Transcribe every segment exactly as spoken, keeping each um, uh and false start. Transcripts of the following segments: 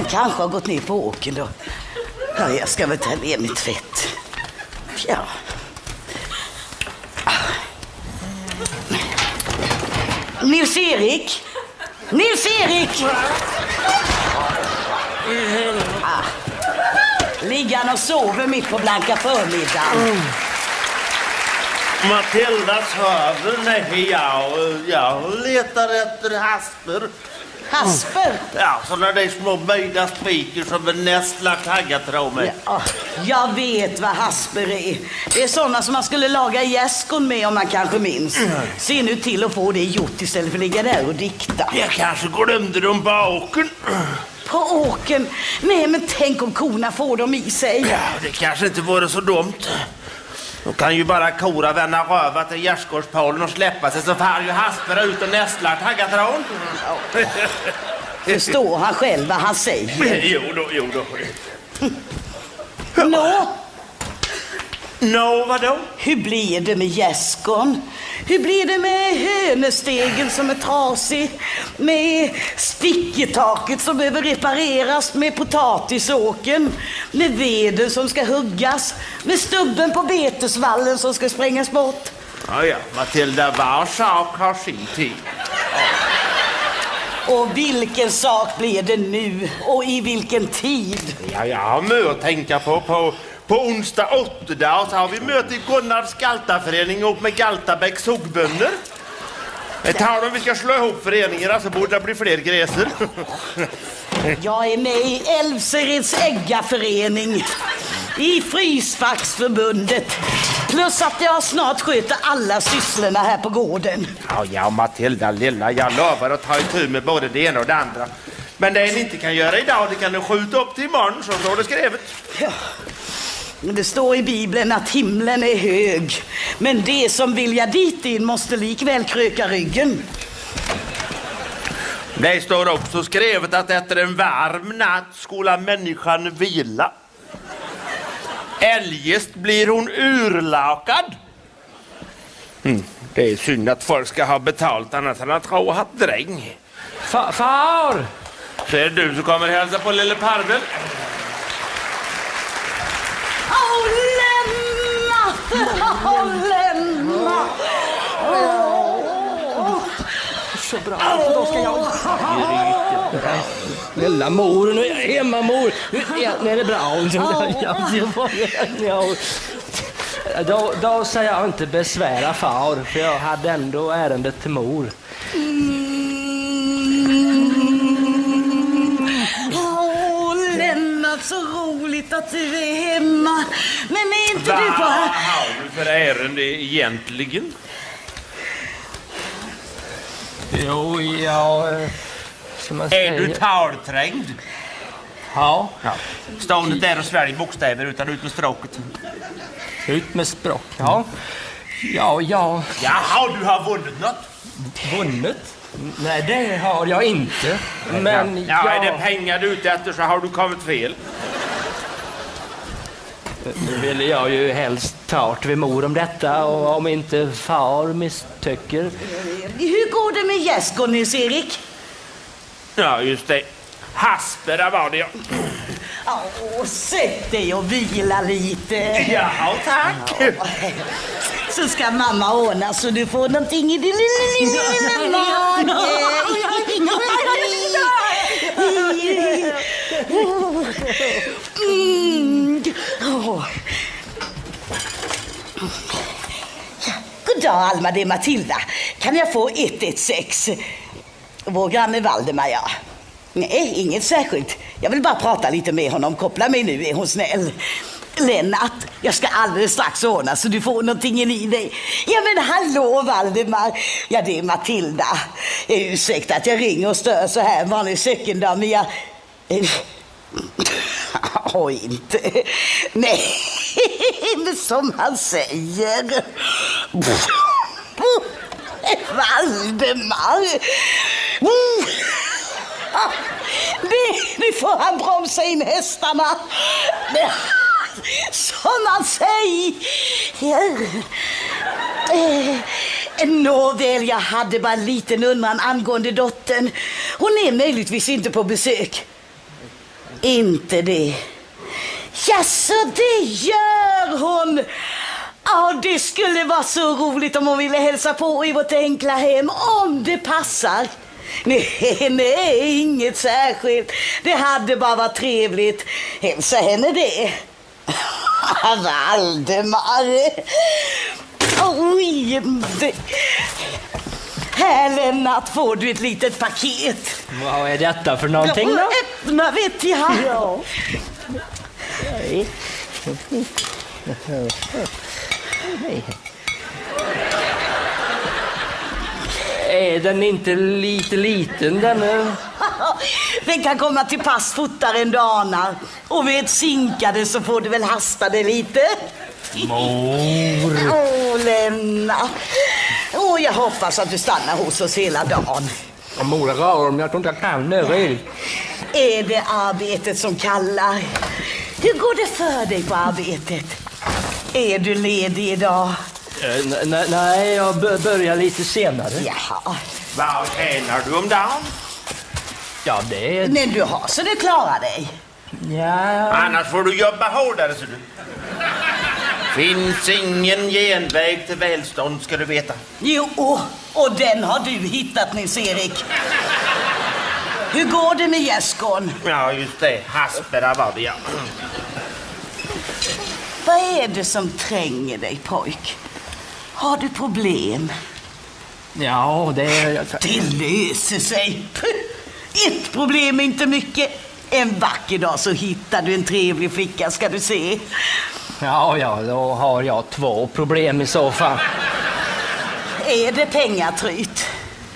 kanske har gått ner på åken då. Ja, jag ska väl ta ner mitt tvätt. Ja. Nils-Erik! Nils-Erik! Ah. Ligger han och sover mitt på blanka förmiddagen? Mm. Matilda sover? Nej, jag, jag letar efter Hasper. Hasper? Ja, sådana där små böjda spiker som en nästla taggat tro mig. Ja, jag vet vad Hasper är. Det är sådana som man skulle laga gäskon med om man kanske minns. Mm. Se nu till att få det gjort istället för att ligga där och dikta. Jag kanske glömde dem på åken. På åken? Nej, men tänk om korna får dem i sig. Ja, det kanske inte vore så dumt. De kan ju bara kora vända röva till gärdsgårdspålen och släppa sig så far ju Hasper ut och nästlar taggatrån. Ja. Förstår han själv vad han säger? Jo då, jo då. Nå? Nå, vadå? Hur blir det med gäskon? Hur blir det med hönestegen som är trasig? Med sticketaket som behöver repareras? Med potatisåken? Med veden som ska huggas? Med stubben på betesvallen som ska sprängas bort? Ja, ja, Matilda, var sak har sin tid. Och vilken sak blir det nu? Och i vilken tid? Ja, jag har mycket att tänka på. På, på onsdag åtta så har vi möte i Gunnars Galtaförening ihop med Galtabäcks huggbönder. Ett tag om vi ska slå ihop föreningarna så borde det bli fler gräser. Jag är med i Älvsereds äggaförening, i Frysfacksförbundet, plus att jag snart sköter alla sysslorna här på gården. Ja, ja, Matilda lilla, jag lovar att ta itu med både det ena och det andra. Men det ni inte kan göra idag, det kan du skjuta upp till imorgon, så står det skrivet. Ja. Det står i Bibeln att himlen är hög, men det som vilja dit in måste likväl kröka ryggen. Det står också skrivet att efter en varm natt skola människan vila. Eljest blir hon urlakad. Mm, det är synd att folk ska ha betalt annat än att tro att dräng. Fa- far! Så är det du som kommer hälsa på lille Parvel. Åh, Lennart! Åh, Lennart! Åh! Så bra, för då ska jag... Snälla mor, nu är jag hemma, mor. Nu är det bra. Då, då säger jag inte besvära far, för jag hade ändå ärendet till mor. Åh, Lennart, så roligt att du är hemma. Men är inte Va? du på här? Vad har du för ärende egentligen? Jo, jag... Som man Är säger. du talträngd? Ja. Ja. Ståndet där och svälj bokstäver utan ut med språket. Ut med språk, ja. Ja, ja. Jaha, du har vunnit något? Vunnit? Nej, det har jag inte. Men ja, jag... är det pengar du ute efter så har du kommit fel. Nu vill jag ju helst ta vid mor om detta, och om inte far misstycker. Hur går det med gäskon, Nils-Erik? Ja, just det. Hasper var det, ja. Åh, sätt dig och vila lite. Ja, tack. Ja. Så ska mamma ordna så du får någonting i din lilla, lilla mage. Mm. Oh. Ja. God dag, Alma, det är Matilda. Kan jag få ett ett sex? Vår granne Valdemar, ja. Nej, inget särskilt. Jag vill bara prata lite med honom. Koppla mig nu, är hon snäll. Lennart, jag ska alldeles strax ordna så du får någonting i dig. Ja, men hallå Valdemar. Ja, det är Matilda. Ursäkta att jag ringer och stör så här vanlig sökendag, men jag... Oj, inte. Nej, men som han säger. Valdemar. Det, nu får han bromsa in hästarna. Det, som man säger. Eh, nåväl, jag hade bara en liten undran angående dottern. Hon är möjligtvis inte på besök. Inte det. Jaså, det gör hon. Ja, det skulle vara så roligt om hon ville hälsa på i vårt enkla hem, om det passar. Nej, nej, inget särskilt. Det hade bara varit trevligt. Hälsa henne det. Valdemar. Oj, det... Här, Lennart, får du ett litet paket. Vad är detta för någonting då? Öppna, vet jag. Ja. Är den inte lite liten, den? Den kan komma till pass fortare än du anar. Och vid ett sinkade så får du väl hasta det lite. Mor. Åh, Lennart. Åh, jag hoppas att du stannar hos oss hela dagen. Mor är rar om jag tror inte jag kan det. Är det arbetet som kallar? Hur går det för dig på arbetet? Är du ledig idag? Uh, nej, jag börjar lite senare. Jaha. Vad tjänar du om dagen? Ja, det är... Men du har så du klarar dig. Ja. Annars får du jobba hårdare, så du. Finns ingen genväg till välstånd, ska du veta. Jo, och, och den har du hittat, Nils-Erik. Hur går det med gäskon? Ja, just det. Haspera var det, ja. Vad är det som tränger dig, pojk? Har du problem? Ja, det är... Det löser sig. Ett problem är inte mycket. En vacker dag så hittar du en trevlig flicka, ska du se. Ja, ja, då har jag två problem i så fall. Är det pengatryt?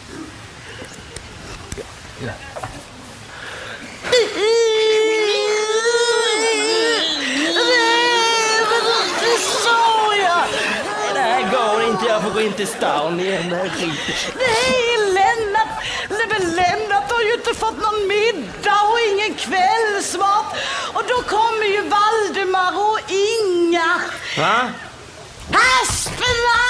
Ja. Det här går inte, jag får gå in till stan igen. Nej, Lennart. Men Lennart har ju inte fått någon middag och ingen kvällsmat. Och då kommer ju Valdemar och Inga. Va? Asperna!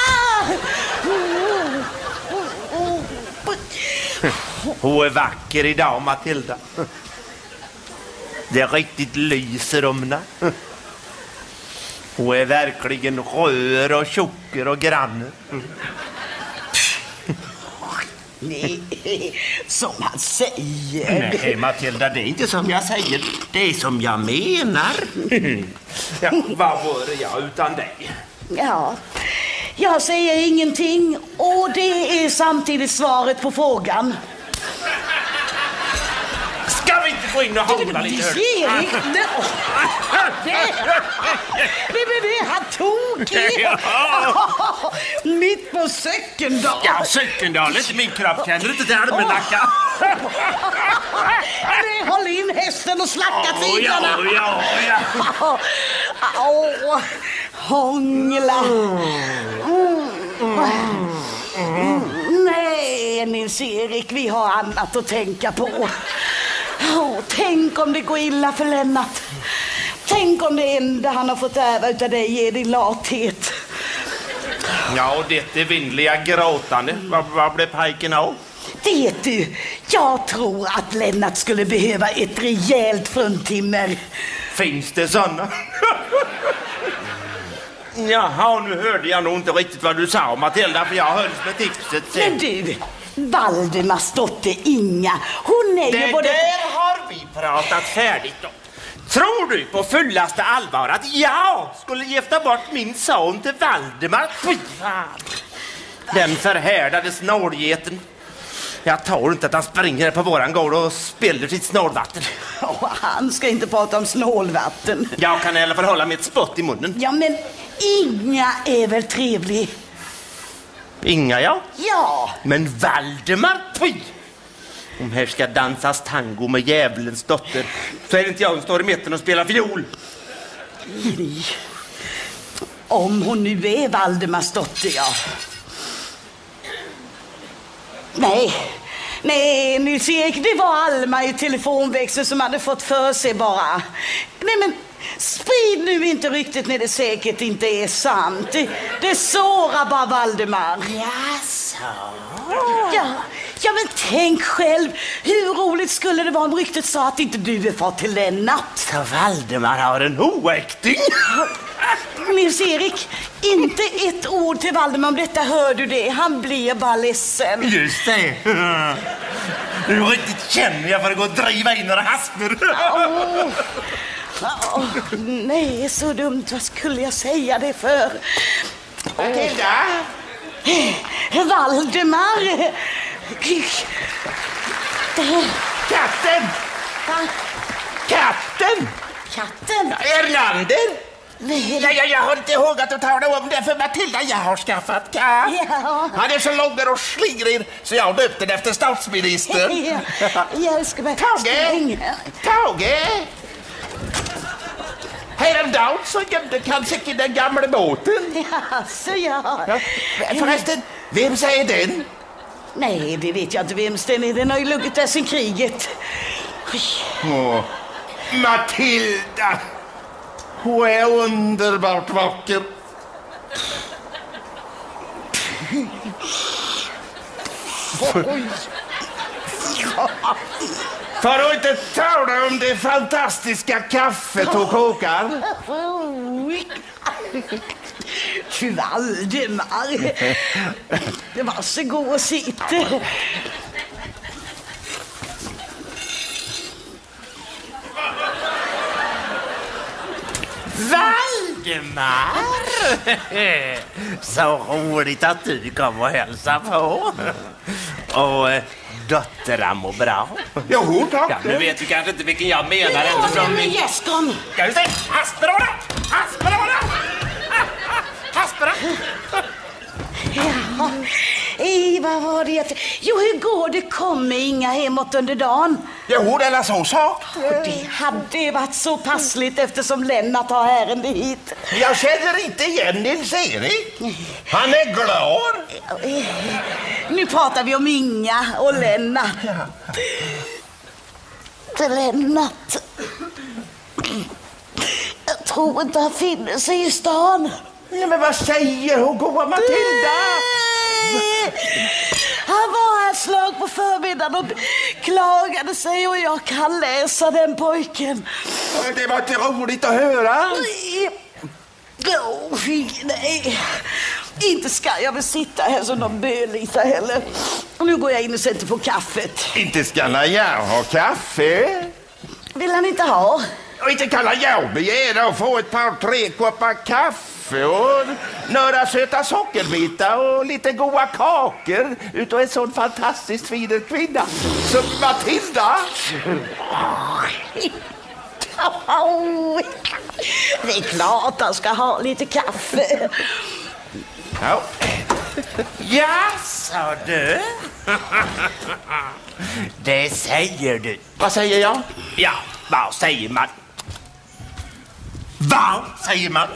Hon är vacker idag, Matilda. Det riktigt lyser om henne. Hon är verkligen rör och tjocker och grann. Nej, som han säger. Nej, Matilda, det är inte som jag säger. Det är som jag menar. Ja, vad vore jag utan dig? Ja, jag säger ingenting och det är samtidigt svaret på frågan. Ska vi inte gå in och hångla lite? Erik, det... Nej, men det är han tokig. Mitt på Söckendal. Ja, Söckendal, inte min kropp. Känner du inte till almanacka? Håll in hästen och slacka tiderna. Ja, ja, ja. Åh, hångla. Mm. Nej, Nils-Erik, vi har annat att tänka på. Oh, tänk om det går illa för Lennart. Tänk om det enda han har fått ärva utav dig är din lathet. Ja, och det är vindliga gråtande. Vad, vad blev pajken av? Vet du, jag tror att Lennart skulle behöva ett rejält fruntimmer. Finns det såna? Jaha, nu hörde jag nog inte riktigt vad du sa, Matilda, för jag hölls med tipset. Men du, Valdemars dotter Inga, hon är det ju både... där har vi pratat färdigt om. Tror du på fullaste allvar att jag skulle gifta bort min son till Valdemar? Den förhärdade snålgeten. Jag tror inte att han springer på våran gård och spiller sitt snålvatten. Oh, han ska inte prata om snålvatten. Jag kan i alla fall hålla mitt spott i munnen. Ja, men Inga är väl trevlig? Inga, ja? Ja. Men Valdemar, pui! Om här ska dansas tango med djävulens dotter, så är det inte jag som står i mitten och spelar fiol. Om hon nu är Valdemars dotter, ja. Nej, nej, Nils-Erik, det var Alma i telefonväxeln som hade fått för sig bara. Nej, men sprid nu inte ryktet när det säkert inte är sant. Det, det sårar bara Valdemar. Jaså? Ja, Ja, men tänk själv. Hur roligt skulle det vara om ryktet sa att inte du är far till Lennart? Så Valdemar har en oäkting. Nils-Erik, inte ett ord till Valdemar om detta, hör du det? Han blir bara ledsen. Just det. Du riktigt känner jag för att gå och driva in några hasper. Oh. Oh, nej, så dumt. Vad skulle jag säga det för? Matilda? Valdemar! Katten! Va? Katten! Katten? Erlander! Nej. Ja, ja, jag har inte ihåg att tala om det för Matilda. Jag har skaffat katt. Ja. Han är så lång och slingrig så jag döpte den efter statsministern. Ja, jag ska bara... Tage! Tage! Häromdagen så gömde kanske den gamla båten. Ja, så ja. Ja, förresten, vem säger den? Nej, det vet jag inte vem den är. Den har ju luggit där sen kriget. Åh, Matilda! Hon är underbart vacker. För att inte tala om det fantastiska kaffet hon kokar. Fy Valdemar. Varsågod och sitt. Valdemar! Så roligt att du kommer och hälsa på. Och eh, dottern mår bra. Jo, tack. Ja, nu vet du kanske inte vilken jag menar. Ja, Eftersom men vi... gäskan. Ska vi se? Hasperåda! Hasperåda! Hasperåda! Ja, eh, vad var det jag... Jo, hur går det? Kommer inga hemåt under dagen? Jo, det är så sak. Det hade varit så passligt eftersom Lennart har ärende hit. Jag känner inte igen Nils-Erik. Han är glad. Eh, Nu pratar vi om Inga och Lennart. Lennart. Jag tror inte han finner sig i stan. Ja, men vad säger hon, goa Matilda? Han var här slag på förmiddagen och klagade sig och jag kan läsa den pojken. Det var inte roligt att höra. Oh, nej, inte ska jag väl sitta här som någon bölita heller. Nu går jag in och sätter på kaffet. Inte ska jag ha kaffe. Vill han inte ha? Och inte kan jag begära att få ett par tre koppar kaffe och några söta sockerbitar och lite goda kakor utav en sån fantastiskt fin kvinna som Matilda. Det är klart han ska ha lite kaffe. Ja. Ja, sa du. Det säger du. Vad säger jag? Ja, vad säger man? Vad säger man?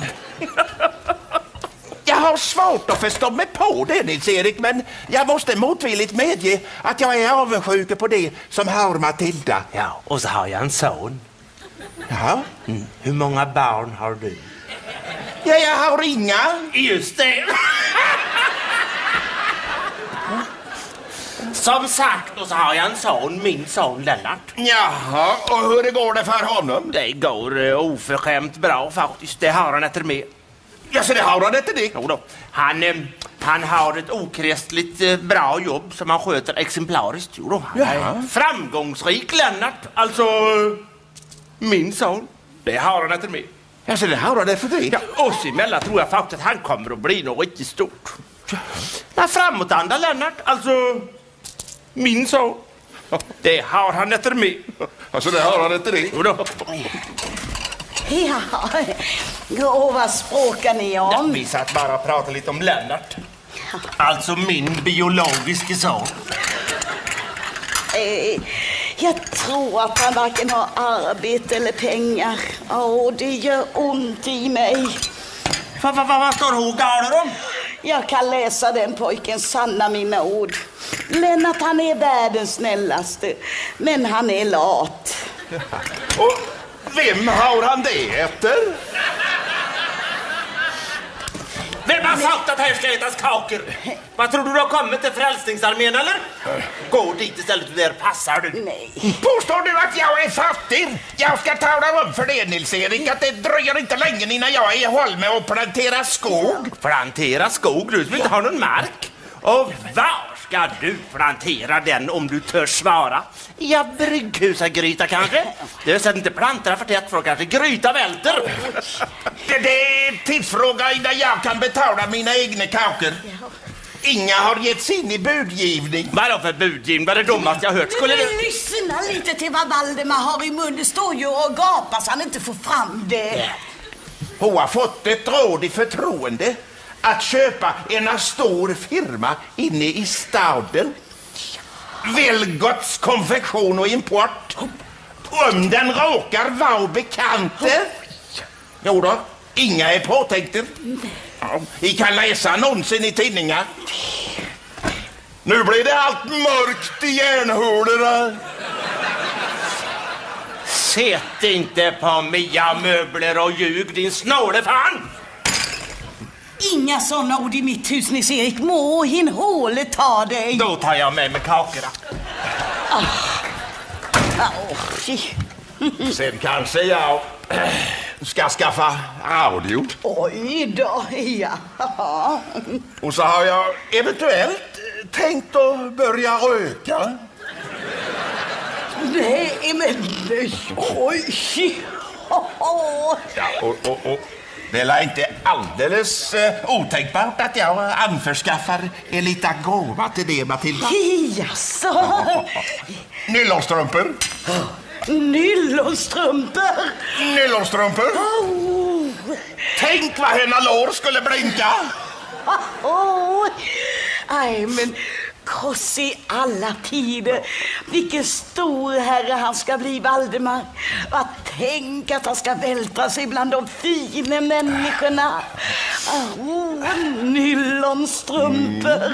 Jag har svårt att förstå mig på det, Nils-Erik, men jag måste motvilligt medge att jag är avundsjuk på det som har Matilda. Ja, och så har jag en son. Ja, Mm. Hur många barn har du? ja jag har inga. Just det. Som sagt, och så har jag en son, min son Lennart. Jaha, och hur går det för honom? Det går uh, oförskämt bra faktiskt. Det har han efter mig. Ja, så det har han inte det. Jo då. Han, eh, han har ett okristligt eh, bra jobb som han sköter exemplariskt. Jo då. Han är Jaha. framgångsrik Lennart. Alltså, eh, min son. Det har han efter mig. Ja, så det har han efter det. Ja, oss emellan tror jag faktiskt att han kommer att bli något riktigt stort. Ja, framåtanda Lennart. Alltså, min son. Det har han efter mig. Alltså det har han inte det. Jo då. Ja, och vad språkar ni Ja, om? vi satt bara och pratade lite om Lennart. Alltså min biologiska son. Eh, jag tror att han varken har arbete eller pengar. Åh, det gör ont i mig. Vad va, va, va står hon galer om? Jag kan läsa den pojkens sanna mina ord. Lennart, han är världens snällaste, men han är lat. Och vem har han det efter? Vem har har sagt att här ska ätas kakor. Vad tror du du har kommit till Frälsningsarmén eller? Gå dit istället, där passar du. Nej. Påstår du att jag är fattig? Jag ska tala om för dig, Nils-Erik, att det dröjer inte länge innan jag är Holme och planterar skog. Plantera skog? Du som inte har någon mark. Och var ska du plantera den om du törs svara? Ja, brygghusagryta kanske? Det är så att inte plantera för tätt för kanske gryta välter. Det, det är tidsfråga innan jag kan betala mina egna kakor. Inga har gett sig in i budgivning. Vadå för budgivning? Vad är det dummaste jag hört? Skulle Men du... lyssna lite till vad Valdemar har i mun. Det står ju och gapar så han inte får fram det. Hon har fått ett råd i förtroende att köpa en stor firma inne i staden. Velgots konfektion och import. Om den råkar vara bekante. Jo då, inga är påtänkter. Ja, vi kan läsa annonsen i tidningar. Nu blir det allt mörkt i järnhålorna. Sätt inte på Mia möbler och ljug, din snåle fan! Inga såna ord i mitt hus, Nils-Erik. Må hin hålet ta dig. Då tar jag med mig kakorna. Ah. Oh, Sen kanske jag ska skaffa radio. oj då, ja. Och så har jag eventuellt tänkt att börja röka. Nej, men oj. Ja, och, och, och. Det är inte alldeles uh, otänkbart att jag anförskaffar en liten gåva till det, Matilda. Jaså? Nylonstrumpor. Nylonstrumpor? Nylonstrumpor. Oh. Tänk vad hennes lår skulle blinka. Oh. Aj, men kors i alla tider. Vilken stor herre han ska bli, Valdemar. Att tänk att han ska vältra sig bland de fina människorna. Oh, nylonstrumpor.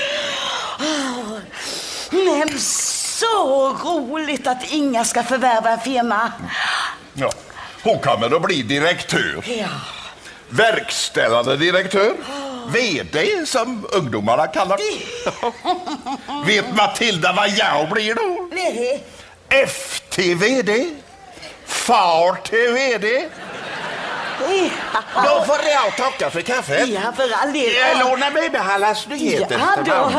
Oh. Men så roligt att Inga ska förvärva en firma. Ja, hon kommer att bli direktör. Ja. Verkställande direktör. V D som ungdomarna kallar det. Vet Matilda vad jag blir då? Nej. F till V D. Far till V D. Ja. Då får jag tacka för kaffet. Ja, för all del. Jag lånar mig med Hallas nyheter. Ja, då.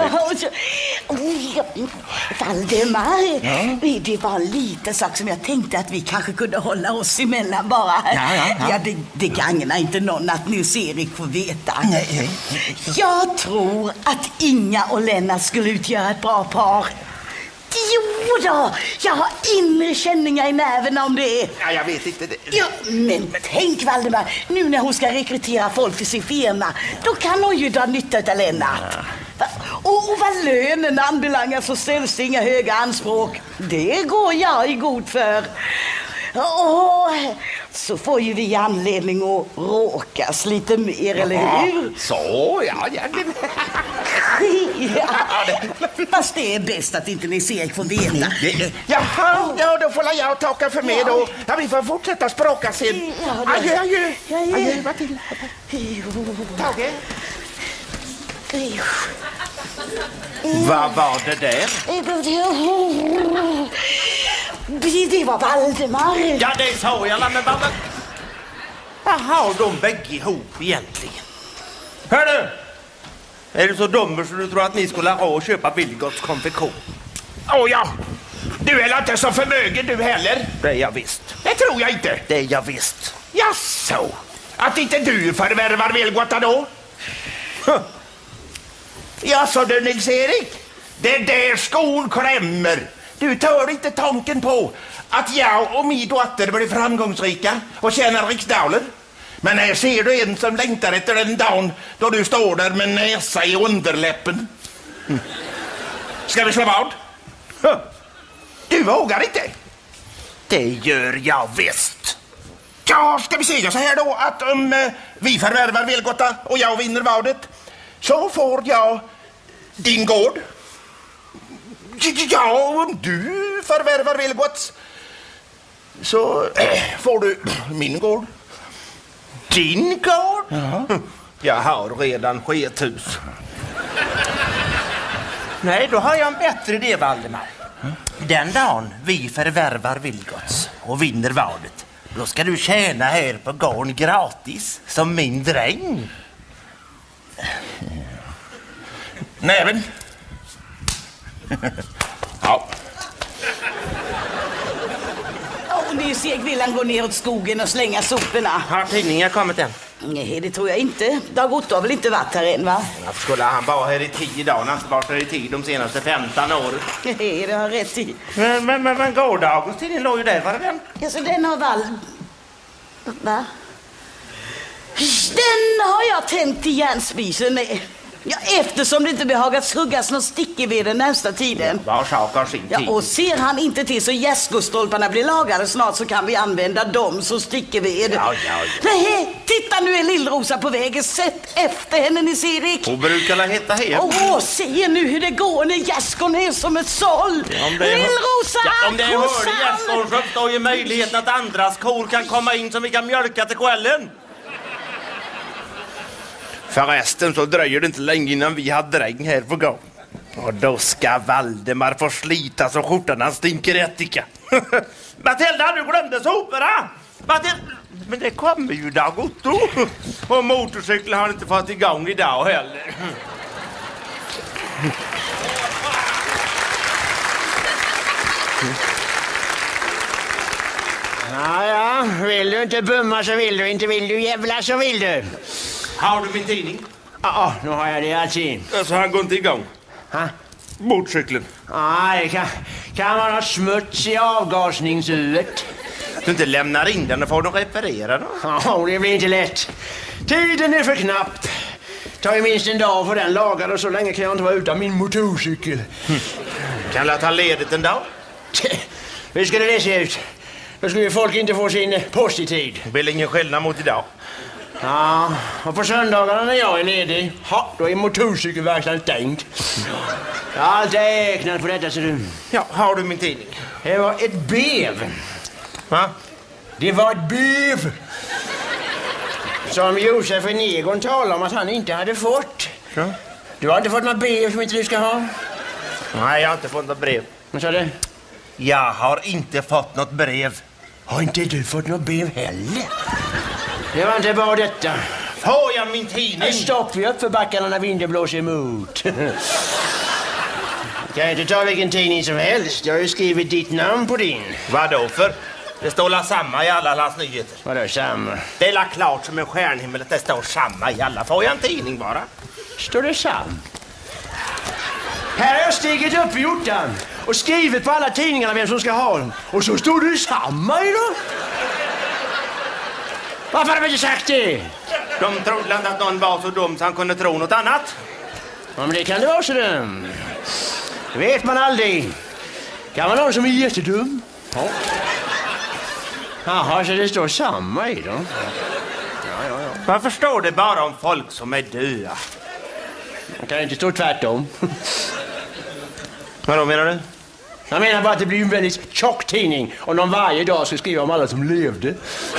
Oh, Valdemar, ja. Det var en liten sak som jag tänkte att vi kanske kunde hålla oss emellan bara. Ja, ja, ja. Ja, det, det gagnar inte någon att Nils-Erik får veta. Nej, nej. Jag tror att Inga och Lennart skulle utgöra ett bra par. Jo då, jag har inre känningar i nerverna om det. Ja, jag vet inte det. Ja, men tänk Valdemar, nu när hon ska rekrytera folk till sin firma, då kan hon ju dra nytta av Lennart. Ja. Och, och vad lönen anbelangar så ställs det inga höga anspråk. Det går jag i god för. Och så får ju vi anledning att råkas lite mer, eller hur? Så, ja, ja. Ja, fast det är bäst att inte Nils-Erik får veta. Jaha, ja, då får jag tacka för mig då. Ja, vi får fortsätta språka sen. Adjö, adjö. Adjö, Matilda. Tage. Vad var det där? Det var Valdemar. Ja, det sa jag, men vad... Vad har de bägge ihop egentligen? Hör du? Är du så dummer så du tror att ni skulle ha och köpa Vilgots konfektion? Åh oh, ja, du är inte så förmögen du heller. Det är jag visst. Det tror jag inte. Det är jag visst. Jaså, att inte du förvärvar Vilgotta då? Huh. Jaså du Nils-Erik, det är där skon klämmer. Du tar inte tanken på att jag och min dotter blir framgångsrika och tjänar riksdaler. Men här ser du en som längtar efter den dagen då du står där med näsa i underläppen. Mm. Ska vi slå vad? Huh. Du vågar inte. Det gör jag visst. Ja, ska vi säga så här då att om eh, vi förvärvar Vilgotta och jag vinner vadet så får jag din gård. Ja, om du förvärvar Vilgots så äh, får du min gård. Din gård? Ja. Jag har redan skethus. Nej, då har jag en bättre idé, Valdemar. Den dagen vi förvärvar Vilgots och vinner valet, då ska du tjäna här på gården gratis som min dräng. Näven. Ja. Och ni ser Villan gå ner åt skogen och slänga soporna. Har tidningen kommit än? Nej, det tror jag inte. Dag Otto har väl inte varit här än, va? Varför skulle han vara här i tio dagar? Han har varit här i tid de senaste femton åren. Nej, det har rätt i. Men, men, men, men gårdagens tidning låg ju där, var det den? Alltså, den har Val... Va? Den har jag tänt i järnspisen med. Ja, eftersom det inte behagat huggas någon stick i ved den närmsta tiden. Var sak har sin tid. Ja, och ser han inte till så gästgåstolparna blir lagade snart, så kan vi använda dem som stickeved. Ja, ja, ja. Nej, titta, nu är Lillrosa på vägen. Sätt efter henne, ni ser Erik. Hon brukar la heta hem. Åh, se nu hur det går när gästgården är som ett såll. Ja, om det är- Lillrosa, Ja, om det är kossan! hörde gästgården så uppstår ju möjligheten att andras kor kan komma in som vi kan mjölka till kvällen. Förresten så dröjer det inte länge innan vi har dräng här på gång. Och då ska Valdemar få slita så skjortan han stinker ättika. Matilda, du glömde soporna! Matilda! Men det kommer ju Dag Otto. Och motorcykeln har inte fått igång idag heller. Ja, ja, vill du inte bumma så vill du, inte vill du jävla så vill du. Har du min tidning? Ja, nu har jag det alltid. Alltså han går inte igång. Ha? Motorcykeln. Ja, det kan, kan man ha smuts i avgasningshuvudet. Du inte lämnar in den och får den reparera då? Ja, det blir inte lätt. Tiden är för knapp. Tar ju minst en dag för den lagad och så länge kan jag inte vara utan min motorcykel. Kan jag ta ledigt en dag? Hur skulle det se ut? Då skulle ju folk inte få sin post i tid. Det blir ingen skillnad mot idag. Ja, och på söndagarna när jag är ledig, ha, då är motorcykelverkstaden stängd. Jag har alltid räknat på detta, så du. Ja, har du min tidning? Det var ett bev. Va? Det var ett bev. Som Josef Egon talade om att han inte hade fått. Ja. Du har inte fått något bev som inte du ska ha? Nej, jag har inte fått något brev. Vad sa du? Jag har inte fått något brev. Har inte du fått något bev heller? Det var inte bara detta. Får jag min tidning? Stopp vi upp för backarna när vinden blåser emot. Kan inte ta vilken tidning som helst. Jag har ju skrivit ditt namn på din. Vadå för? Det står la samma i alla hans nyheter. Vadå samma? Det är la klart som en stjärnhimmel att det står samma i alla. Får jag en tidning bara? Står det sam? Här har jag stigit upp i hjortan och skrivit på alla tidningarna vem som ska ha dem. Och så står det samma i dem. Varför har de inte sagt det? De trodde inte att någon var så dum så han kunde tro något annat. Ja, men det kan det vara så dum. Det vet man aldrig. Kan man någon som är jättedum? Ja. Jaha, så det står samma i dem. Ja, ja, ja. Varför står det bara om folk som är döda? Man kan inte stå tvärtom. Vad då menar du? Jag menar bara att det blir en väldigt tjock tidning om de varje dag ska skriva om alla som levde.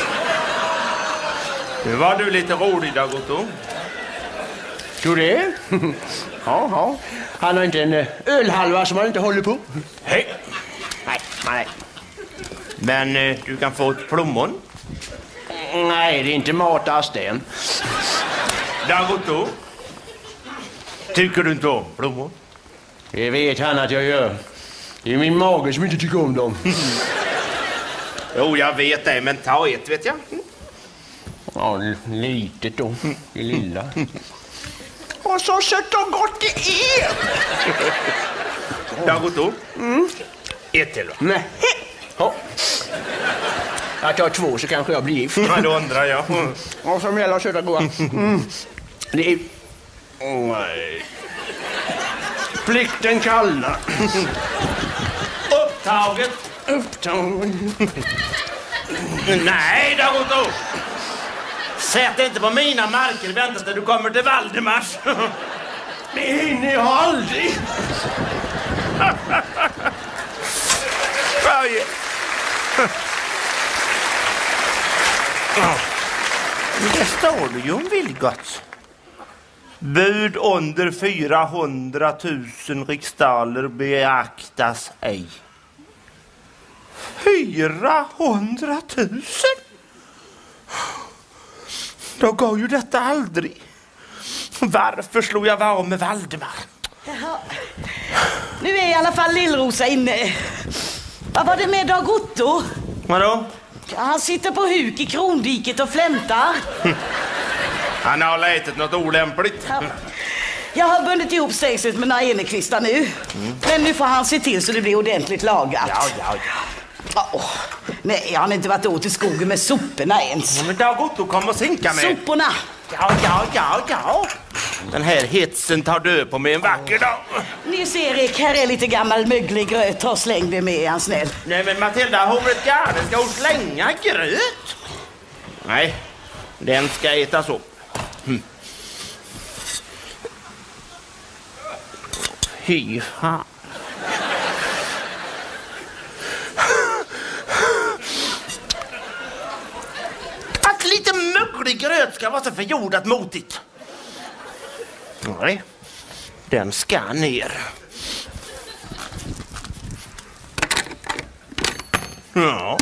Nu var du lite rolig, Dag Otto. Tror det? Ja, ja. Han har inte en eh, ölhalva som han inte håller på. Hej. Nej, nej. Men eh, du kan få ett plommon. Nej, det är inte matasten. Dag Otto. Tycker du inte om plommon? Det vet han att jag gör. Det är min mage som inte tycker om dem. Jo, jag vet det, men ta ett, vet jag. Ja, litet då. Det lilla. Och så sött och gott det är! Dag Otto. Mm. Ett till då. Nej. Ja. Jag tar två så kanske jag blir gift. Ja, då undrar jag. Mm. Och som gäller söta goda. Mm. Det är... Oh, nej. Plikten kallnar. Upptaget. Upptagen. Nej, Dag Otto. Sätt inte på mina marker, vänta tills du kommer till Valdemars. Det hinner jag aldrig. Det står det ju om Vilgots. Bud under fyrahundratusen riksdaler beaktas ej. Fyrahundratusen? Då går ju detta aldrig. Varför slog jag var med Valdemar? Jaha. Nu är i alla fall Lill-Rosa inne. Vad var det med Dag Otto? Vadå? Ja, han sitter på huk i Krondiket och flämtar. Han har letat något olämpligt. Ja. Jag har bundit ihop stejset med några enekvistar nu. Mm. Men nu får han se till så det blir ordentligt lagat. Ja, ja, ja. Oh, nej, jag har inte varit åt i skogen med soporna ens. Ja, men Dag Otto kommer och sinka med. Soporna? Ja, ja, ja, ja. Den här hetsen tar död på mig en vacker dag. Nils-Erik, här är lite gammal möglig gröt. Ta och släng det med, är han snäll. Nej, men Matilda, hovet garde, ska hon slänga gröt? Nej, den ska ätas upp. Hm. Fy fan. Att lite möglig gröt ska vara så förjordat motigt. Nej, den ska ner. Ja.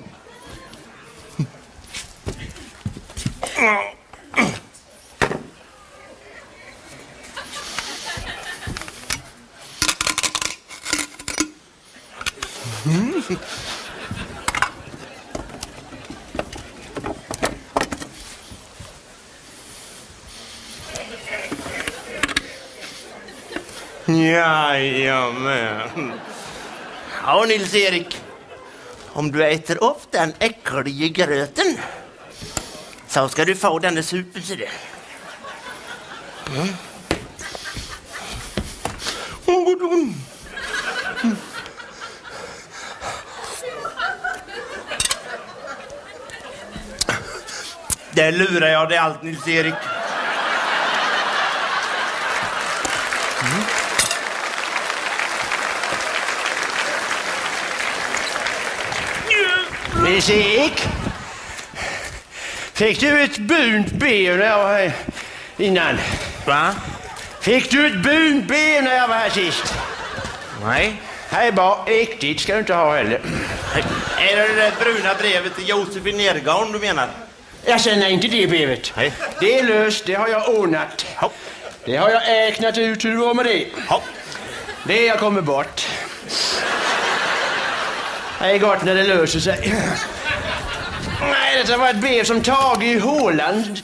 Mm. Jajamän. Ja, Nils-Erik. Om du äter upp den äckliga gröten så ska du få den supen till det. Mm. Mm. Där lurar jag dig allt, Nils-Erik. Mm. Nils-Erik, fick du ett bunt ben när jag var här innan? Va? Fick du ett bunt ben när jag var här sist? Nej. Här är bara äktigt, ska du inte ha heller. Är det det där bruna brevet till Josef i Nergarn du menar? Jag känner inte det brevet. Nej. Det är löst, det har jag ordnat. Hopp. Det har jag räknat ut hur det var med det. Hopp. Det jag kommer bort. Det är gott när det löser sig. Nej, det var ett brev som tag i hålan.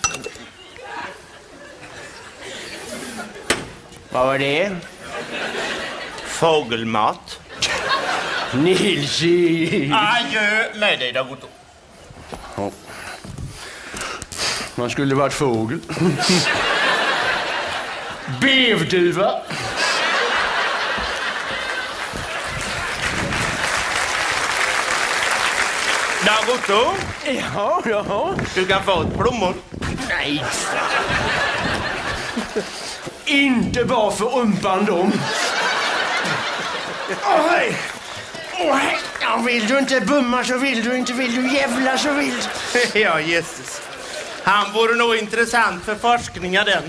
Vad var det? Fågelmat. Nils-Erik. Adjö med dig, Dag Otto. Ja. Man skulle varit fågel. Bevduva. Dag Otto, Ja, ja. du kan få ett blommor. Nej. Inte bara för umpan dem. Oj. Oj. Ja, vill du inte bumma så vill du inte, vill du jävla så vill du. Ja, Jesus. Han vore nog intressant för forskningar den.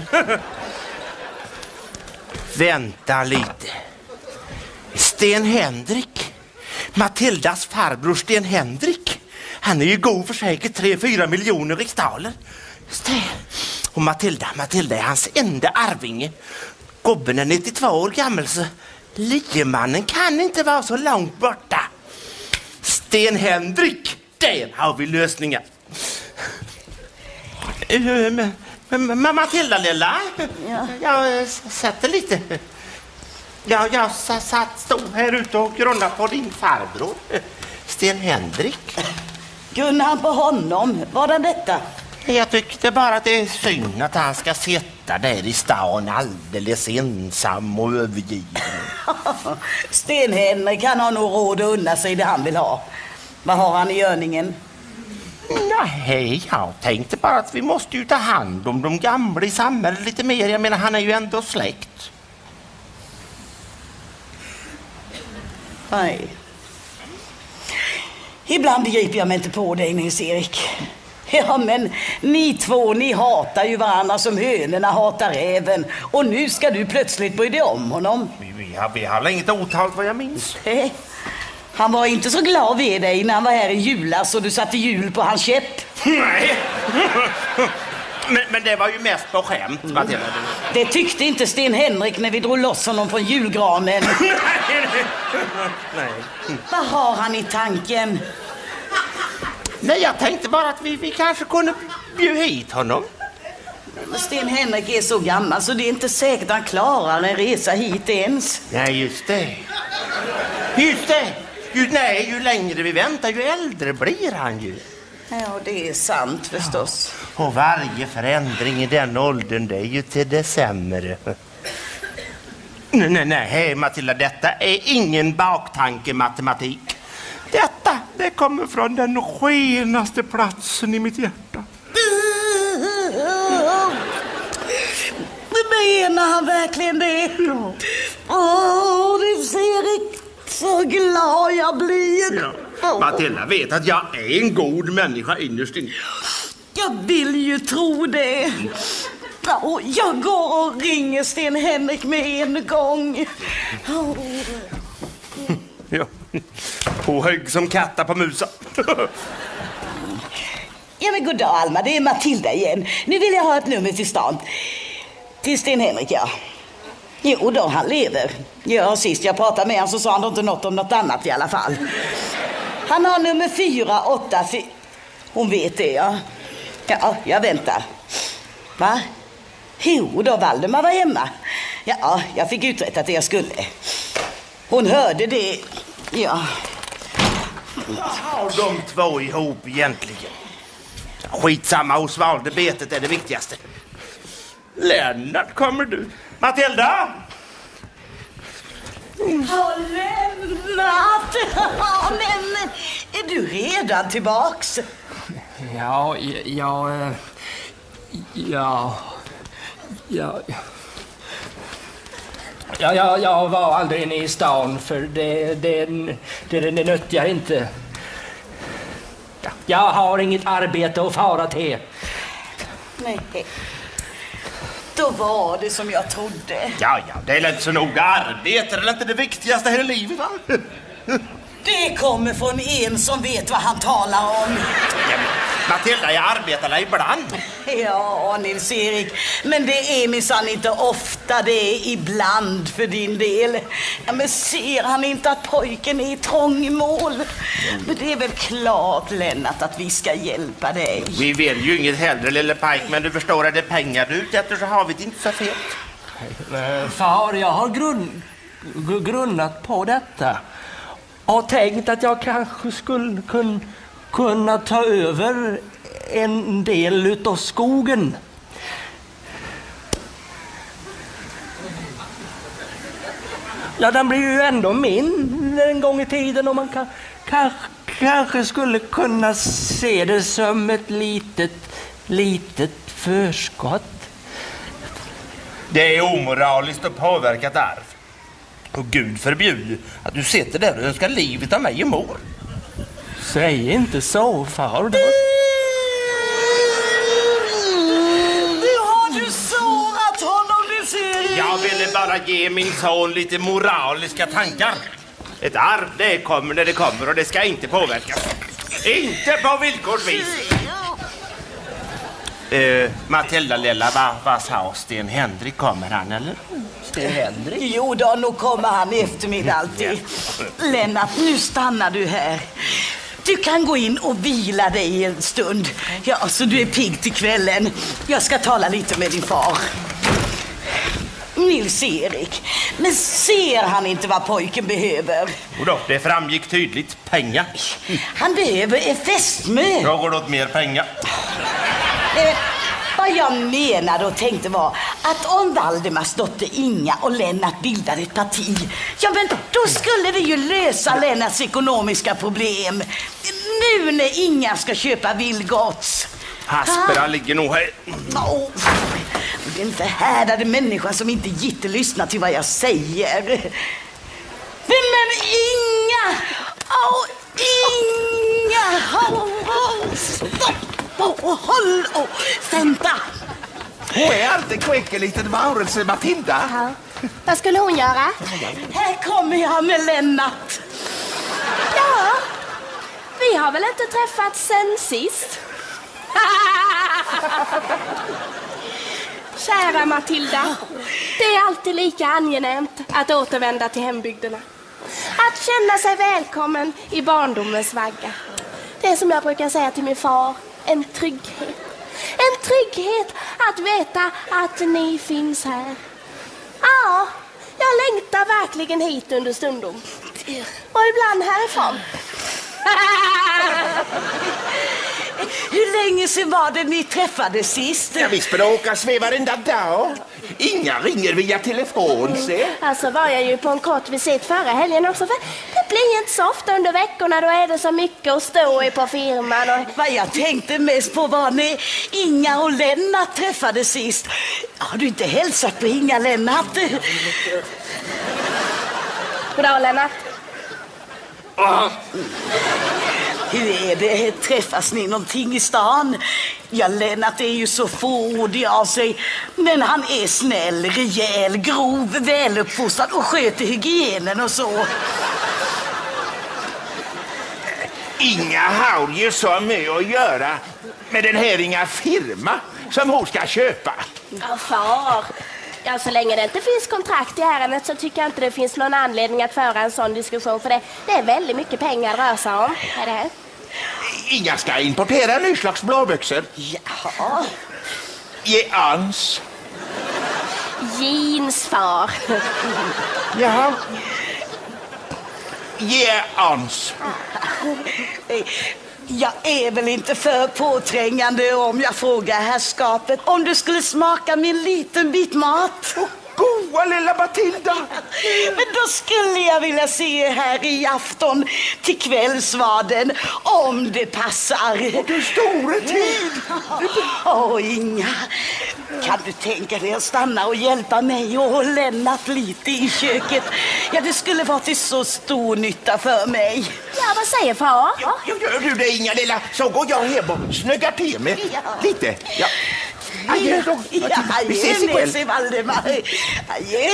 Vänta lite. Sten Henrik. Matildas farbror Sten Henrik. Han är ju god för säkert tre fyra miljoner riksdaler. Sten. Och Matilda, Matilda är hans enda arvinge. Gobben är nittiotvå år gammal så liemannen kan inte vara så långt borta. Sten Henrik, där har vi lösningar. Men Matilda lilla, Ja. jag sätter lite. Ja, jag satt stod här ute och grunnade på din farbror, Sten Henrik. Gunnar han på honom? Var det detta? Jag tyckte bara att det är synd att han ska sitta där i stan alldeles ensam och övergiven. Sten-Henrik, han har nog råd att unna sig det han vill ha. Vad har han i görningen? Nej, jag tänkte bara att vi måste ju ta hand om de gamla i samhället lite mer. Jag menar, han är ju ändå släkt. Nej. Ibland begriper jag mig inte på dig, Nils-Erik. Ja, men ni två, ni hatar ju varandra som hönorna hatar räven. Och nu ska du plötsligt bry dig om honom. Vi, vi, har, vi har inget otalt vad jag minns. Eh, han var inte så glad vid dig när han var här i julas och du satte hjul på hans käpp. Nej. men, men det var ju mest på skämt, Matilda. Det tyckte inte Sten Henrik när vi drog loss honom från julgranen. Nej. Vad har han i tanken? Nej, jag tänkte bara att vi, vi kanske kunde bjuda hit honom. Sten Henrik är så gammal så det är inte säkert att han klarar en resa hit ens. Nej, just det. Just det. Ju, nej, ju längre vi väntar, ju äldre blir han ju. Ja, det är sant förstås. Ja. Och varje förändring i den åldern, det är ju till det sämre. Nej, nej, nej, hej Matilda, detta är ingen baktanke matematik. Detta, det kommer från den skenaste platsen i mitt hjärta. Menar han verkligen det? Ja. Åh, du ser så glad jag blir. Ja. Matilda vet att jag är en god människa innerst inne. Jag vill ju tro det. Ja, jag går och ringer Sten Henrik med en gång. Oh. Ja. På hög som katta på musa. Ja, men god dag Alma, det är Matilda igen. Nu vill jag ha ett nummer till stan. Till Sten Henrik, ja. Jo då, han lever. Ja, sist jag pratade med honom så sa han inte något om något annat i alla fall. Han har nummer fyra, åtta, fyra. Hon vet det, ja. Ja, jag väntar. Va? Jo då, Valdemar var hemma. Ja, jag fick uträttat det jag skulle. Hon hörde det, ja. Vad har de två ihop egentligen? Skitsamma, hos valde betet är det viktigaste. Lennart, kommer du? Matilda! Åh, Lennart! Men är du redan tillbaks? Ja, ja, ja, ja, ja. Ja, ja, jag var aldrig inne i stan för det, det, det, det, det nyttjar inte. Jag har inget arbete att fara till. Nej, då var det som jag trodde. Ja, ja, det är inte så noga. Arbete är inte det viktigaste här i livet, va? Det kommer från en som vet vad han talar om. Ja, Matilda, jag arbetar ibland. Ja, Nils-Erik, men det är minsann inte ofta, det är ibland för din del. Ja, men ser han inte att pojken är i trångmål? Men det är väl klart, Lennart, att vi ska hjälpa dig. Vi vill ju inget hellre, lille Pike, men du förstår att det är pengar du ute efter så har vi det inte så fel. Far, jag har grund, grunnat på detta och tänkt att jag kanske skulle kun, kunna ta över en del utav skogen. Ja, den blir ju ändå min en gång i tiden och man kan, kanske, kanske skulle kunna se det som ett litet, litet förskott. Det är omoraliskt att påverka ett arv. Och Gud förbjuder att du sitter där och önskar livet av mig i mor. Säg inte så, far. Nu har du sårat honom, du ser. Jag ville bara ge min son lite moraliska tankar. Ett arv, det kommer när det kommer och det ska inte påverkas. Inte på villkorsvis. Uh, Matilda Lilla, vad va sa Sten Henrik? Kommer han eller? Sten Henrik? Jo då, nu kommer han i eftermiddag alltid. Lennart, nu stannar du här. Du kan gå in och vila dig en stund. Ja, så du är pigg till kvällen. Jag ska tala lite med din far. Nils-Erik, men ser han inte vad pojken behöver? Jodå, det framgick tydligt. Pengar. Han behöver en fästmö. Jag går åt mer pengar. Eh, vad jag menade och tänkte var att om Valdemars dotter Inga och Lennart bildade ett parti, ja men då skulle det ju lösa Lennarts ekonomiska problem. Nu när Inga ska köpa Vilgots. Haspera ligger nog här. Oh, det är en förhärdade människa som inte gitter lyssna till vad jag säger. Men Inga! Åh, oh, Inga! Oh, oh, stopp! Oh, oh, håll! Oh, vänta! Hon är alltid kvick, en liten varelse, Matilda. Ja. Vad skulle hon göra? Här kommer jag med Lennart. Ja, vi har väl inte träffats sen sist? Kära Matilda, det är alltid lika angenämt att återvända till hembygderna. Att känna sig välkommen i barndomens vagga. Det är som jag brukar säga till min far, en trygghet. En trygghet att veta att ni finns här. Ja, jag längtar verkligen hit under stundom. Och ibland härifrån. Hur länge sedan var det ni träffades sist? Ja, vi språkas varenda dag. Inga ringer via telefon, se. Alltså var jag ju på en kort visit förra helgen också, för det blir inte så ofta under veckorna, då är det så mycket att stå i på firman. Och... Vad jag tänkte mest på var när Inga och Lennart träffades sist. Har du inte hälsat på Inga, Lennart? Goddag, Lennart. Ah. Hur är det? Träffas ni någonting i stan? Ja, Lennart är ju så fåordig av sig. Men han är snäll, rejäl, grov, väluppfostrad och sköter hygienen och så. Inga har ju så mycket att göra med den här inga firma som hon ska köpa. Ja, far. Ja, så länge det inte finns kontrakt i ärendet så tycker jag inte det finns någon anledning att föra en sån diskussion. För det, det är väldigt mycket pengar att röra sig om. Är det? Inga ska importera en ny slags blåbyxor. Jaha. Ge ans. Jeans, far. Jaha. Ge ans. Jag är väl inte för påträngande om jag frågar herrskapet om du skulle smaka min liten bit mat. Oh, goa lilla Matilda. Men då skulle jag vilja se här i afton till kvällsvaden om det passar. Och du store tid. Åh, oh, Inga. Kan du tänka dig att stanna och hjälpa mig och Lennart lite i köket? Ja, det skulle vara till så stor nytta för mig. Ja, vad säger far? Ja, gör du det, Inga lilla, så går jag hem och snöggar till mig Ja. lite. Ja. Adjö då. Ja, Vi ses adjö, ikväll. Nesse Valdemar. Adjö.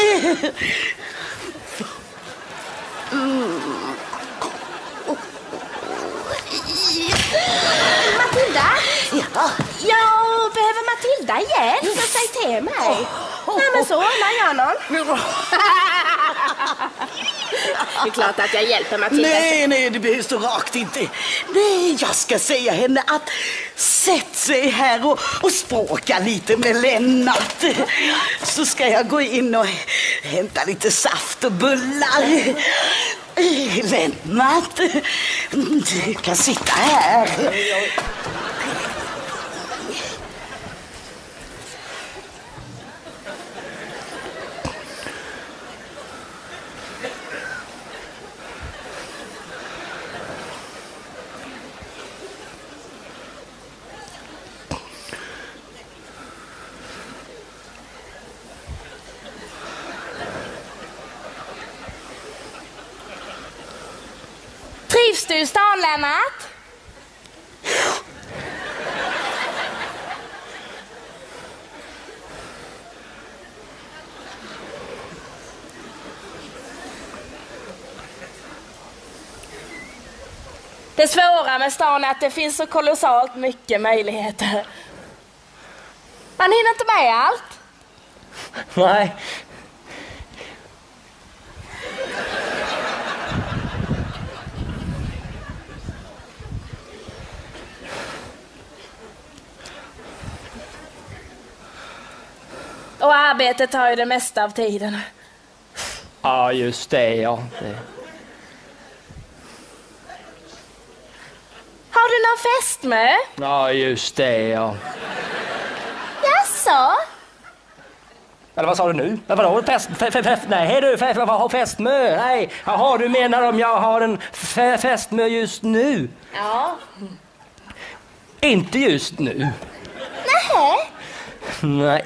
Mm. Matilda? Ja. Jag behöver Matilda hjälp, så säg till mig. Nej, men så ordnar jag någon. Det är klart att jag hjälper Matilda. Nej, nej, det behövs så rakt inte. Nej, jag ska säga henne att sätt sig här och, och språka lite med Lennart. Så ska jag gå in och hämta lite saft och bullar. Lennart, du kan sitta här. Trivs du i stan, Lennart? Det svåra med stan är att det finns så kolossalt mycket möjligheter. Man hinner inte med allt. Nej. Och arbetet tar ju det mesta av tiden. Ja, just det, ja. Det. Har du någon fästmö? Ja, just det, ja. Jaså? Eller vad sa du nu? Vad vadå? Fest, fe, fe, fe, nej du, fe, vad har fästmö? Nej, jaha, du menar om jag har en fe, fästmö just nu? Ja. Inte just nu. Nej. Nej.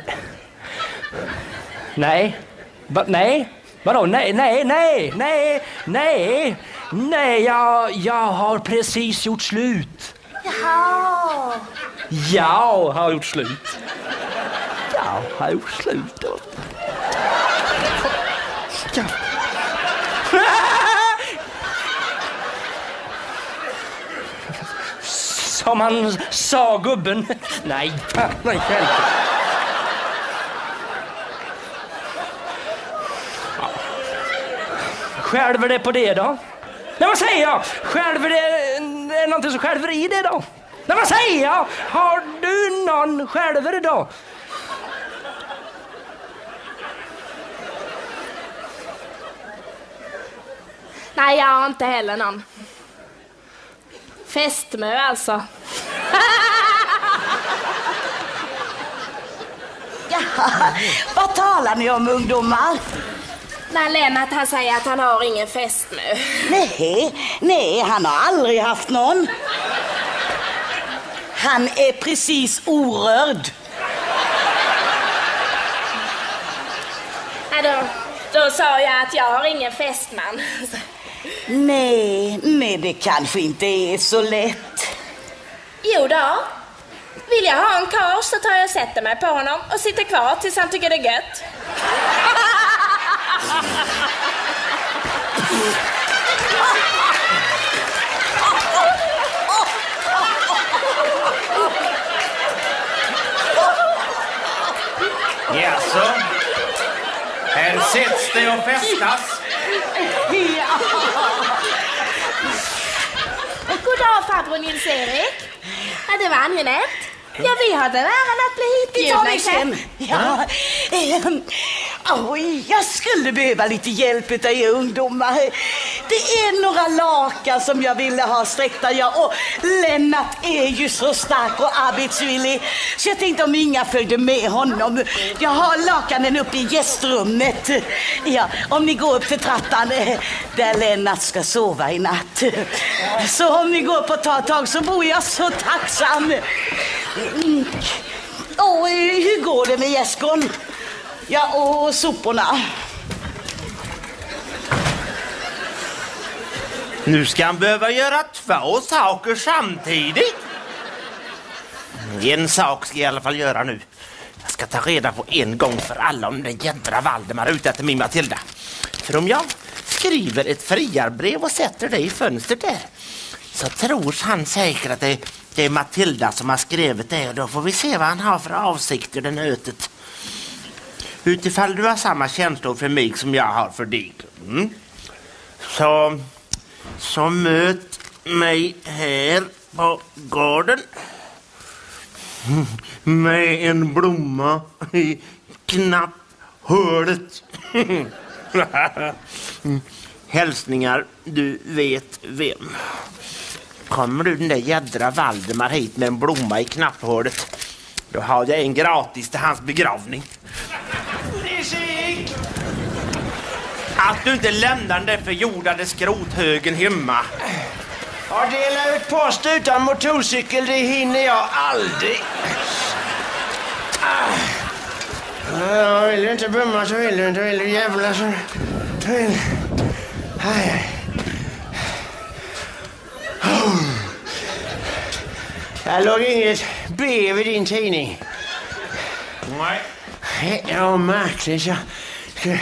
Nej. Va, nej. Vadå? Nej, nej, nej, nej, nej. Nej, jag, jag har precis gjort slut. Jaha. Ja, har gjort slut. Ja, har gjort slut då. Ja. Som han sa, gubben. Nej, nej, själv. Ja. Skälver det på det då? Nej, vad säger jag? Skälver det är någonting som skälver i det då? Nej, vad säger jag? Har du någon skälver då? Nej, jag har inte heller någon. Fästmö alltså. Ja, vad talar ni om, ungdomar? När Lennart han säger att han har ingen fästmö. Nej, nej, han har aldrig haft någon. Han är precis orörd. Ja, då, då sa jag att jag har ingen fästman. Nej, nej, det kanske inte är så lätt. Jo då. Vill jag ha en karl så tar jag och sätter mig på honom och sitter kvar tills han tycker det är gött. Ja, så. Här sätts det och festas. Ja. God dag, farbror Nils-Erik. Ja, det var angenämt. Ja, vi hade äran att bli hitbjudna ikväll. Ja. Ehm, oj, jag skulle behöva lite hjälp av er ungdomar. Det är några lakan som jag ville ha sträckta. Ja, och Lennart är ju så stark och arbetsvillig. Så jag tänkte om inga följde med honom. Jag har lakanen uppe i gästrummet. Ja, om ni går upp till trappan där Lennart ska sova i natt. Så om ni går på ett tag, tag så bor jag så tacksam. Mm. Och hur går det med gäskon? Ja, och soporna. Nu ska han behöva göra två saker samtidigt. En sak ska jag i alla fall göra nu. Jag ska ta reda på en gång för alla om den jädra Valdemar ute efter min Matilda. För om jag skriver ett friarbrev och sätter det i fönstret där, så tror han säkert att det, det är Matilda som har skrivit det. Och då får vi se vad han har för avsikter den ötet. Utifall du har samma känslor för mig som jag har för dig. Mm. Så, så möt mig här på gården. Med en blomma i knapphålet. Hälsningar, du vet vem. Kommer du den där jädra Valdemar hit med en blomma i knapphålet, då har jag en gratis till hans begravning. Nils-Erik! Att du inte lämnar den där förjordade skrothögen hemma. Ja, dela ut post utan motorcykel, det hinner jag aldrig. Jag vill inte bumma så vill du inte, vill du jävla så vill. Aj, aj. Jag låg inget B vid din tidning. Nej. Ja, märkligt. Jag ska...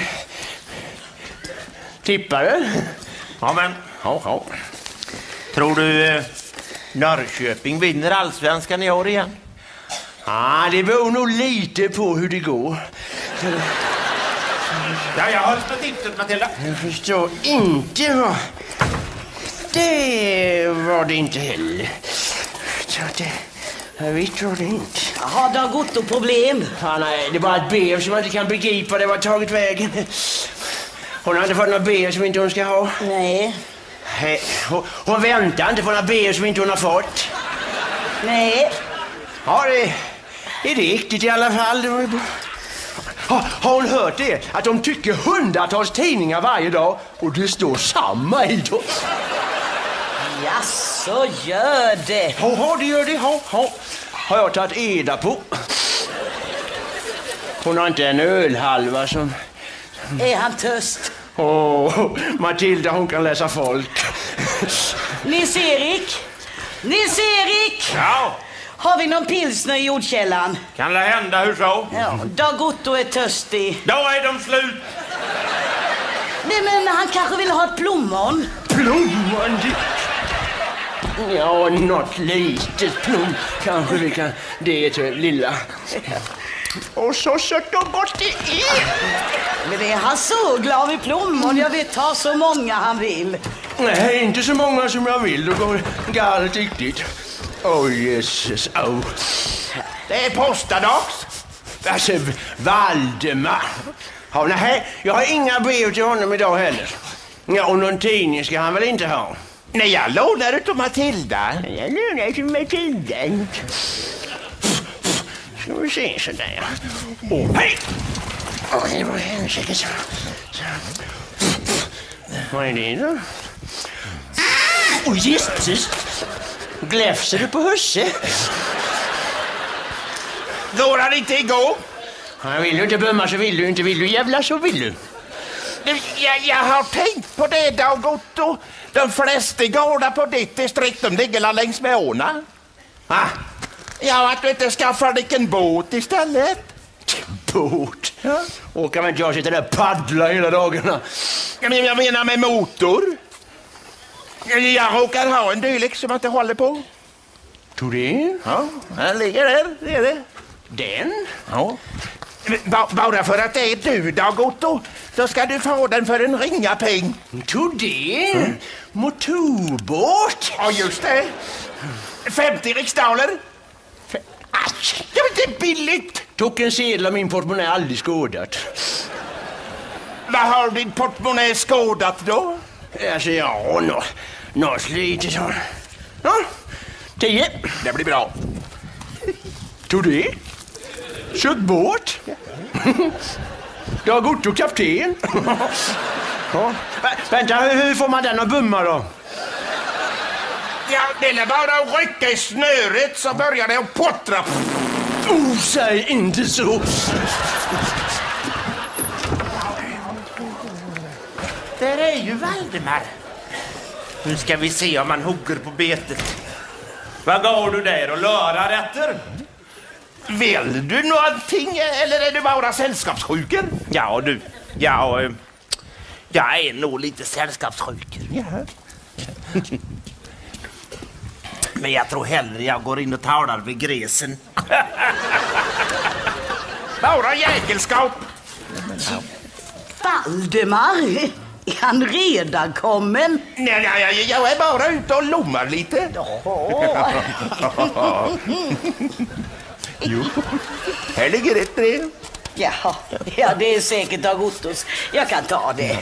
Tippar du? Ja, men. Ja, ja. Tror du eh, Norrköping vinner allsvenskan i år igen? Ja, det beror nog lite på hur det går. Ja, jag har på tipset, Matilda. Jag förstår inte vad... Det var det inte heller. Så det... Jag vet vad det inte. Har du gått problem? Ja, nej, det är bara ett brev som jag inte kan begripa. Det var tagit vägen. Hon har inte fått några brev som inte hon ska ha. Nej. Nej, hon, hon väntar inte på några brev som inte hon har fått. Nej. Ja, det är riktigt i alla fall. Det var ju bra. Har, har hon hört det? Att de tycker hundratals tidningar varje dag och det står samma i dem. Ja, så gör det. Ja, ja, det gör det. Ja, ja. Har jag tagit eda på. Hon har inte en ölhalva som... Är han töst? Åh, Matilda, hon kan läsa folk. Nils-Erik, Nils-Erik! Ja, Har vi någon pilsner i jordkällan? kan det hända hur så? Ja, Dag Otto är törstig. Då är de slut. Nej, men han kanske vill ha ett plommon. Plommon? Ja, något litet plom kanske vi kan. Det är till lilla. Och så sött och gott det är. Men det är han så glad vid plommon. Jag vet ta så många han vill. Nej, inte så många som jag vill. Då går det galet riktigt. Åh, oh, Jesus. Oh. Det är postadags. Alltså, Valdemar. Ja, nej, jag har inga brev till honom idag heller. Ja, och någon tidning ska han väl inte ha? Nej, jag lånar ut till Matilda. Jag lånar till Matilda. Ska vi se sådär. Åh, oh, hej! Åh, det var hemskt. Så. Vad är det då? Åh, oh, Jesus! Gläfser du på husse? Går han inte igång? Jag vill du inte bömma så vill du, inte vill du jävla så vill du. Du, jag, jag har tänkt på det, Dag Otto. De flesta gårdar på ditt distrikt, de ligger längs med åna. Ah, Ja, att du inte skaffar dig en båt istället. båt? Ja. Och kan man inte jag sitta där och paddla hela dagarna? Men jag menar med motor. Jag råkar ha en dylik som jag inte håller på. Tror det? Ja, den ligger där, det är det. Den? Ja. Ba- bara för att det är du, Dag Otto, så ska du få den för en ringa peng. Tror det? Mm. Motorbåt? Ja, just det. femtio riksdaler. Aj, det är inte billigt. Tog en sedel av min portmonnä aldrig skådat. Vad har din portmonnä skådat då? Alltså, ja, nå, något lite så. Ja, tio. Det blir bra. Tror det? Kört båt? Dag Otto kapten. Ja. Vä- Vänta, hur, hur får man den att bumma då? Ja, det är bara att rycka i snöret så börjar det att pottra. Oh, säg inte så. Där är ju Valdemar. Nu ska vi se om han hugger på betet. Vad går du där och lörar efter? Vill du någonting eller är du bara sällskapssjuken? Ja, du. Ja, eh, jag är nog lite sällskapssjuk. Ja. Men jag tror hellre jag går in och talar vid gresen. Bara jäkelskap. Valdemar, är han redan kommen? Nej, nej, nej, jag är bara ute och lommar lite. Jo, här ligger ett brev. Ja, ja, det är säkert Dag Ottos. Jag kan ta det.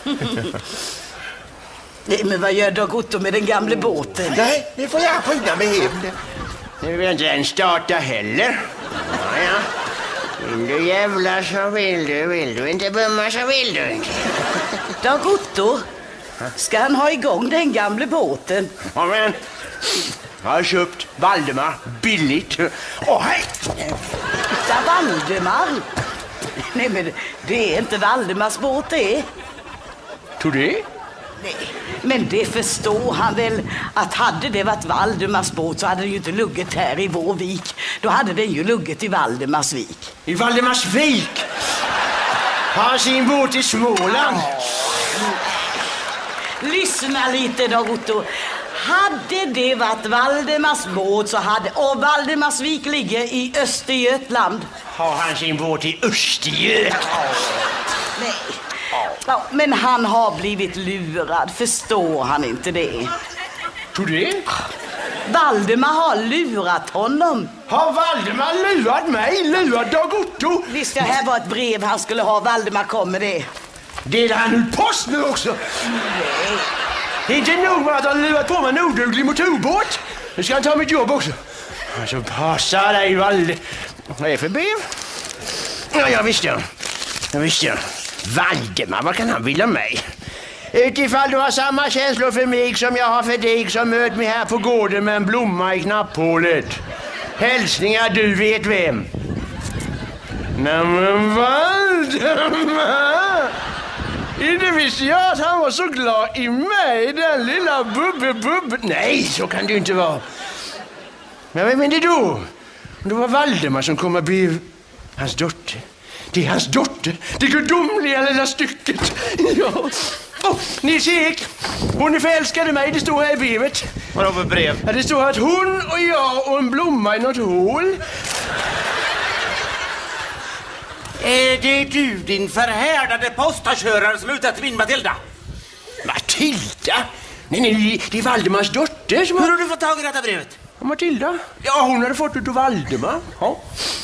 Nej, men vad gör Dag Otto med den gamla båten? Nej, det får jag skynda mig hem. Nu vill inte ens starta heller. Ja, ja. Vill du jävla så vill du, vill du inte bumma så vill du inte. Dag Otto, ska han ha igång den gamla båten? Ja, men jag har köpt Valdemar billigt. Åh, hej! Där Valdemar? Nej, men det är inte Valdemars båt det. Tror det? Nej, men det förstår han väl att hade det varit Valdemars båt så hade den ju inte luggit här i vår vik. Då hade den ju luggit i Valdemars vik. I Valdemarsvik? Har sin båt i Småland? Lyssna lite Dag Otto. Hade det varit Valdemars båt så hade... Och Valdemarsvik ligger i Östergötland. Har han sin båt i Östergötland? Nej. Ja, men han har blivit lurad, förstår han inte det? Tror det? Valdemar har lurat honom. Har Valdemar lurat mig? Lurat Dag Otto? Visst, det här var ett brev han skulle ha. Valdemar kom med det. Delar han ut post nu också? Nej. Det är inte nog med att han lurat på mig en oduglig motorbåt. Nu ska han ta mitt jobb också. Alltså, passa dig, Valde. Vad är det för brev? Ja, jag visste. Jag visste. Valdemar, vad kan han vilja mig? Utifall du har samma känslor för mig som jag har för dig, så möt mig här på gården med en blomma i knapphålet. Hälsningar, du vet vem. Nämen Valdemar! Inte visste jag att han var så glad i mig, den lilla bubbe bubbe. Nej, så kan det ju inte vara. Men vem är det då? Det var Valdemar som kom att bli hans dotter. Det är hans dotter. Det gudomliga lilla stycket. Ja. Oh, Nils-Erik, hon är förälskad i mig, det står här i brevet. Vadå för brev? Ja, det står att hon och jag och en blomma i något hål. Är det du, din förhärdade postakörare som är ute efter min Matilda? Matilda? Nej, nej, det är Valdemars dotter som Hur har... har du fått tag i detta brevet? Matilda? Ja, hon hade fått det av Valdemar. Ja.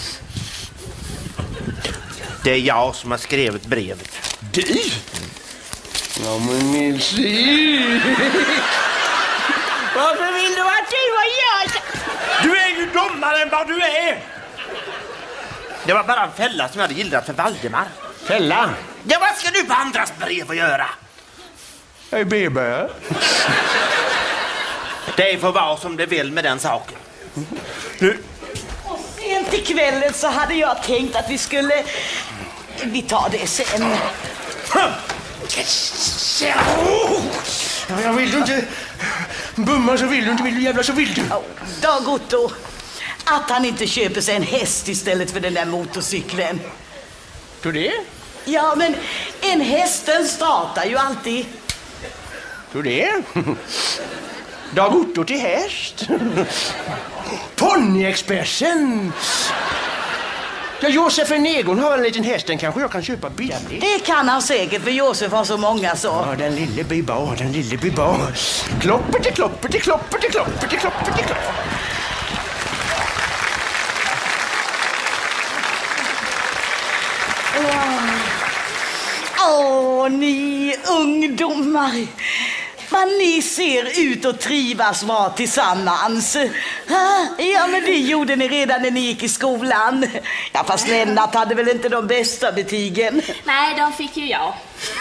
Det är jag som har skrivit brevet. Du? Ja, men Nils-Erik. Varför vill du att du och jag... Du är ju dummare än vad du är! Det var bara en fälla som jag hade gillat för Valdemar. Fälla? Ja, vad ska du på andras brev att göra? Jag är bebär. Det får vara som det vill med den saken. Nu, Och sent i kvällen så hade jag tänkt att vi skulle... Vi tar det sen. Ja, jag vill du inte... Bumma så vill du inte, vill du jävla så vill du. Oh, Dag Otto, att han inte köper sig en häst istället för den där motorcykeln. Tror det? Ja, men en hästen startar ju alltid. Tror det? Dag Otto till häst. Ponyexpressen. Ja, Josef Egon har en liten häst, den kanske jag kan köpa billigt. Det kan han säkert, för Josef har så många så. Ja, den lille bibba, den lille bibba. Kloppet till kloppet till kloppet till kloppet till kloppet till kloppet. Åh, ni ungdomar. Vad ni ser ut och trivas vara tillsammans. Ja, men det gjorde ni redan när ni gick i skolan. Ja, fast Lennart hade väl inte de bästa betygen. Nej, de fick ju jag.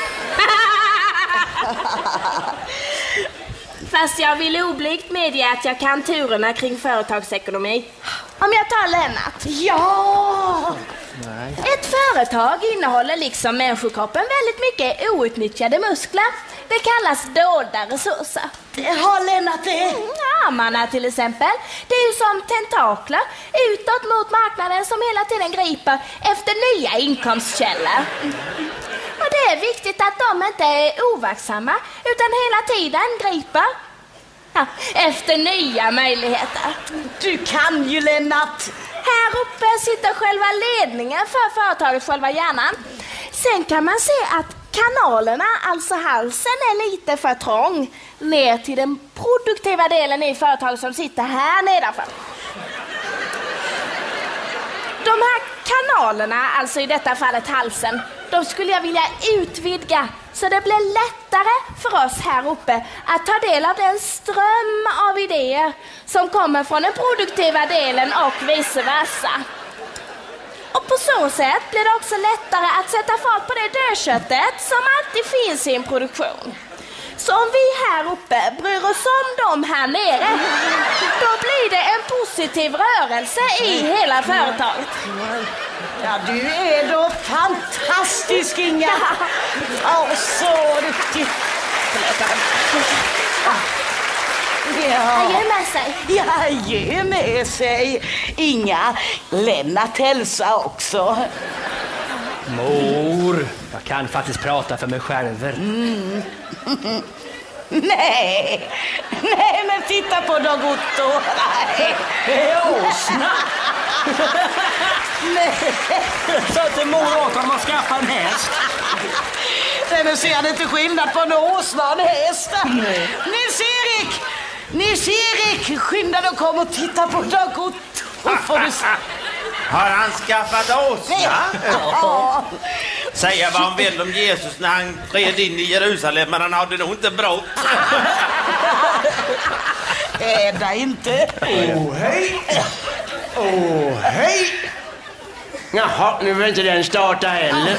Fast jag vill oblygt medge att jag kan turerna kring företagsekonomi. Om jag tar Lennart. Ja! Nej. Ett företag innehåller liksom människokroppen väldigt mycket outnyttjade muskler. Det kallas dolda resurser. Det har Lennart det. Mm, armarna till exempel. Det är ju som tentakler utåt mot marknaden som hela tiden griper efter nya inkomstkällor. Och det är viktigt att de inte är overksamma utan hela tiden griper ja, efter nya möjligheter. Du kan ju, Lennart. Här uppe sitter själva ledningen för företaget, själva hjärnan. Sen kan man se att kanalerna, alltså halsen, är lite för trång ner till den produktiva delen i företaget som sitter här nedanför. De här kanalerna, alltså i detta fallet halsen, de skulle jag vilja utvidga så det blir lättare för oss här uppe att ta del av den ström av idéer som kommer från den produktiva delen och vice versa. Och på så sätt blir det också lättare att sätta fart på det dödköttet som alltid finns i en produktion. Så om vi här uppe bryr oss om dem här nere, då blir det en positiv rörelse i hela företaget. Ja, du är då fantastisk, Inga. Ja, så duktig. Ja. Jag ger med sig. Ja, ge med sig. Inga, Lennart hälsa också. Mor, jag kan faktiskt prata för mig själv. Mm. Nej, nej, men titta på Dag Otto. Nej, det är åsna. Nej. Så till mor åt om man skaffar en häst. Nej, men ser han inte skillnad på en åsna och en häst? Nils-Erik! Nils-Erik, skynda dig och kom och titta på Dag Otto. Får du se. Har han skaffat åsna? Ja. Säga vad han vill om Jesus när han red in i Jerusalem, men han hade nog inte brått. Är det inte? Åh, oh, hej! Åh, oh, hej! Jaha, nu vill inte den starta heller.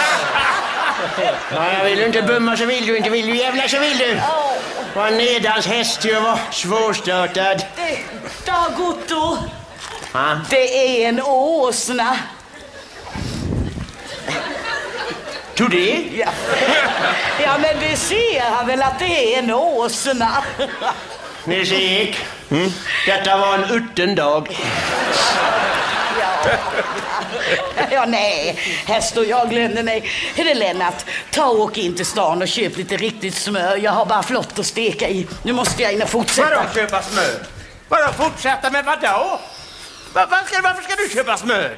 Ja, jag vill du inte bumma så vill du inte, vill du jävla så vill du. Vad nedans häst ju var svårstartad. Dag Otto, ha? Det är en åsna. Tror det? Ja. Ja, men det ser han väl att det är en åsna. Nils Erik, mm. detta var en utten dag. Ja. Ja, nej. Här står jag och glömde mig. Hur är det, Lennart? Ta och åk in till stan och köp lite riktigt smör. Jag har bara flott att steka i. Nu måste jag in och fortsätta. Vadå köpa smör? Vadå fortsätta med vadå? Var, var ska, varför ska du köpa smör?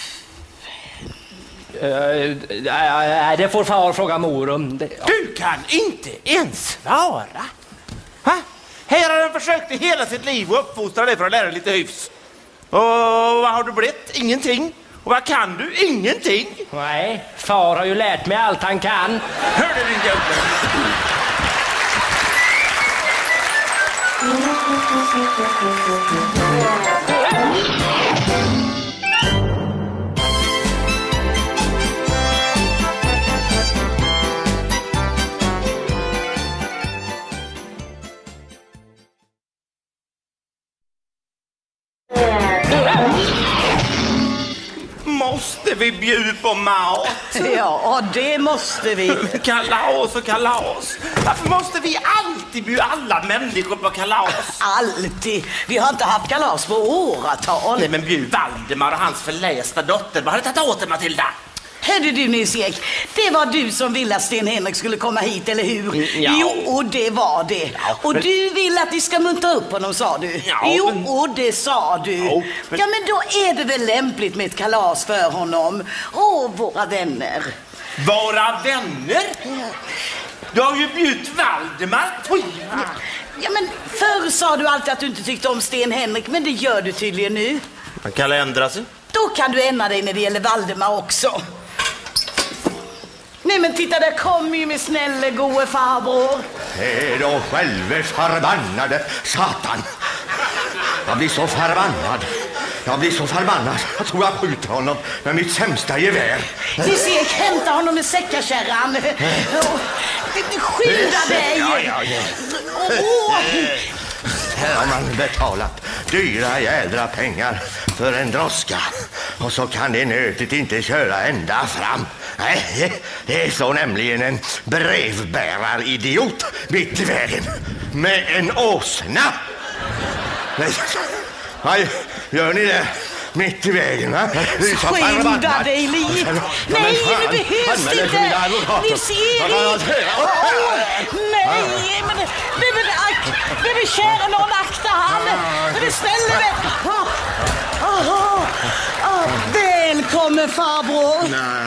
Uh, nej, det får far fråga mor om det. Ja. Du kan inte ens svara. Ha? Här har han försökt i hela sitt liv att uppfostra dig för att lära dig lite hyfs. Och vad har du blivit? Ingenting. Och vad kan du? Ingenting. Nej, far har ju lärt mig allt han kan. Hör du din gubbe? Måste vi bjuda på mat? Ja, det måste vi. Kalas och kalas. Varför måste vi alltid bjuda alla människor på kalas? Alltid. Vi har inte haft kalas på åratal. Nej, men bjud Valdemar och hans förlästa dotter. Vad har du tagit åt dig, Matilda? Hörde du, Nils-Erik, det var du som ville att Sten-Henrik skulle komma hit, eller hur? Ja. Jo, och det var det. Ja, och men... du vill att vi ska muntra upp honom, sa du. Ja, jo, men... och det sa du. Ja, men... ja, men då är det väl lämpligt med ett kalas för honom. Och våra vänner. Våra vänner? Ja. Du har ju bjudit Valdemar. Oj. Ja. ja, men förr sa du alltid att du inte tyckte om Sten-Henrik, men det gör du tydligen nu. Man kan ändra sig. Då kan du ändra dig när det gäller Valdemar också. Nej, men titta, där kommer ju med snälle gode farbror. Är då själva förbannade satan. Jag blir så förbannad. Jag blir så förbannad. Jag tror jag skjuter honom med mitt sämsta gevär. Nils-Erik, hämta honom med säckakärran. Skynda dig. Ja, ja, ja. Åh. Här har man betalat dyra jädra pengar för en droska. Och så kan det nötigt inte köra ända fram. Nej, det är så nämligen en brevbäraridiot mitt i vägen. Med en åsna. Nej, gör ni det? Mitt i vägen, va? Skynda dig, Liv. Nej, det behövs inte. Nils-Erik. Nej, men det är väl akt. Det är väl kära någon, akta han. Det är snälla med. Välkommen, farbror.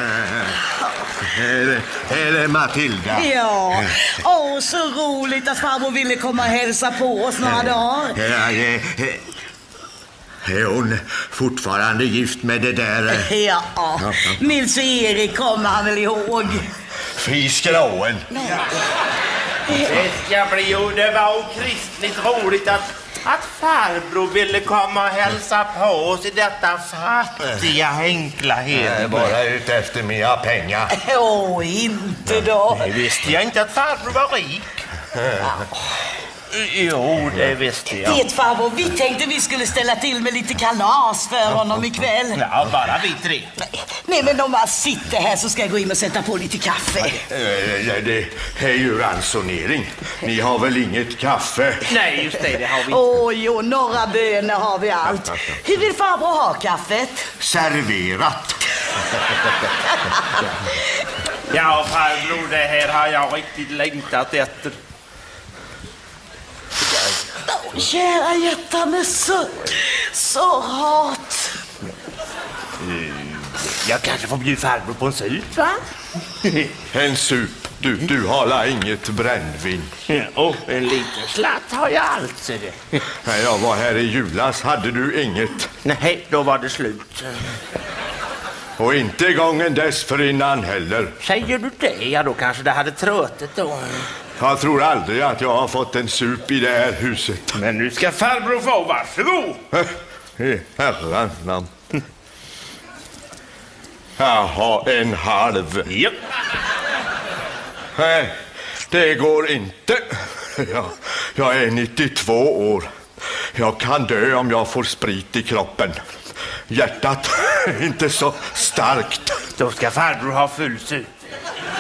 Är det, är det Matilda? Ja, åh, så roligt att farbror ville komma och hälsa på oss några dagar. Ja, ja, ja. Är hon fortfarande gift med det där? Ja, ja. Nils-Erik kommer han väl ihåg. Fiskråen. Det ska bli, och det var kristligt roligt att, att farbror ville komma och hälsa på oss i detta fattiga, enkla hem. Jag är bara ute efter mina pengar. Åh, oh, inte då. Det visste jag inte att farbror var rik. Ja. Jo, det visste jag. Vet, farbror, vi tänkte vi skulle ställa till med lite kalas för honom ikväll. Ja, bara vi tre. Nej, men om man sitter här så ska jag gå in och sätta på lite kaffe. Det är ju ransonering. Ni har väl inget kaffe? Nej, just det, det har vi. Åh, jo, några bönor har vi allt. Hur vill farbror ha kaffet? Serverat. Ja, farbror, det här har jag riktigt längtat efter. Oh, kära hjärta, med så, så hat. Jag kanske får bjuda farbror på en sup, va? En sup. Du, du har la inget brännvin. Ja, och en liten slatt har jag allt, ser det. När jag var här i julas hade du inget. Nej, då var det slut. Och inte gången dessförinnan heller. Säger du det? Ja, då kanske det hade trötet då. Jag tror aldrig att jag har fått en sup i det här huset. Men nu ska farbror få, varsågod. I herrans namn. Jag har en halv. Ja. Nej, det går inte. Jag, jag är nittiotvå år. Jag kan dö om jag får sprit i kroppen. Hjärtat är inte så starkt. Då ska farbror ha full sup.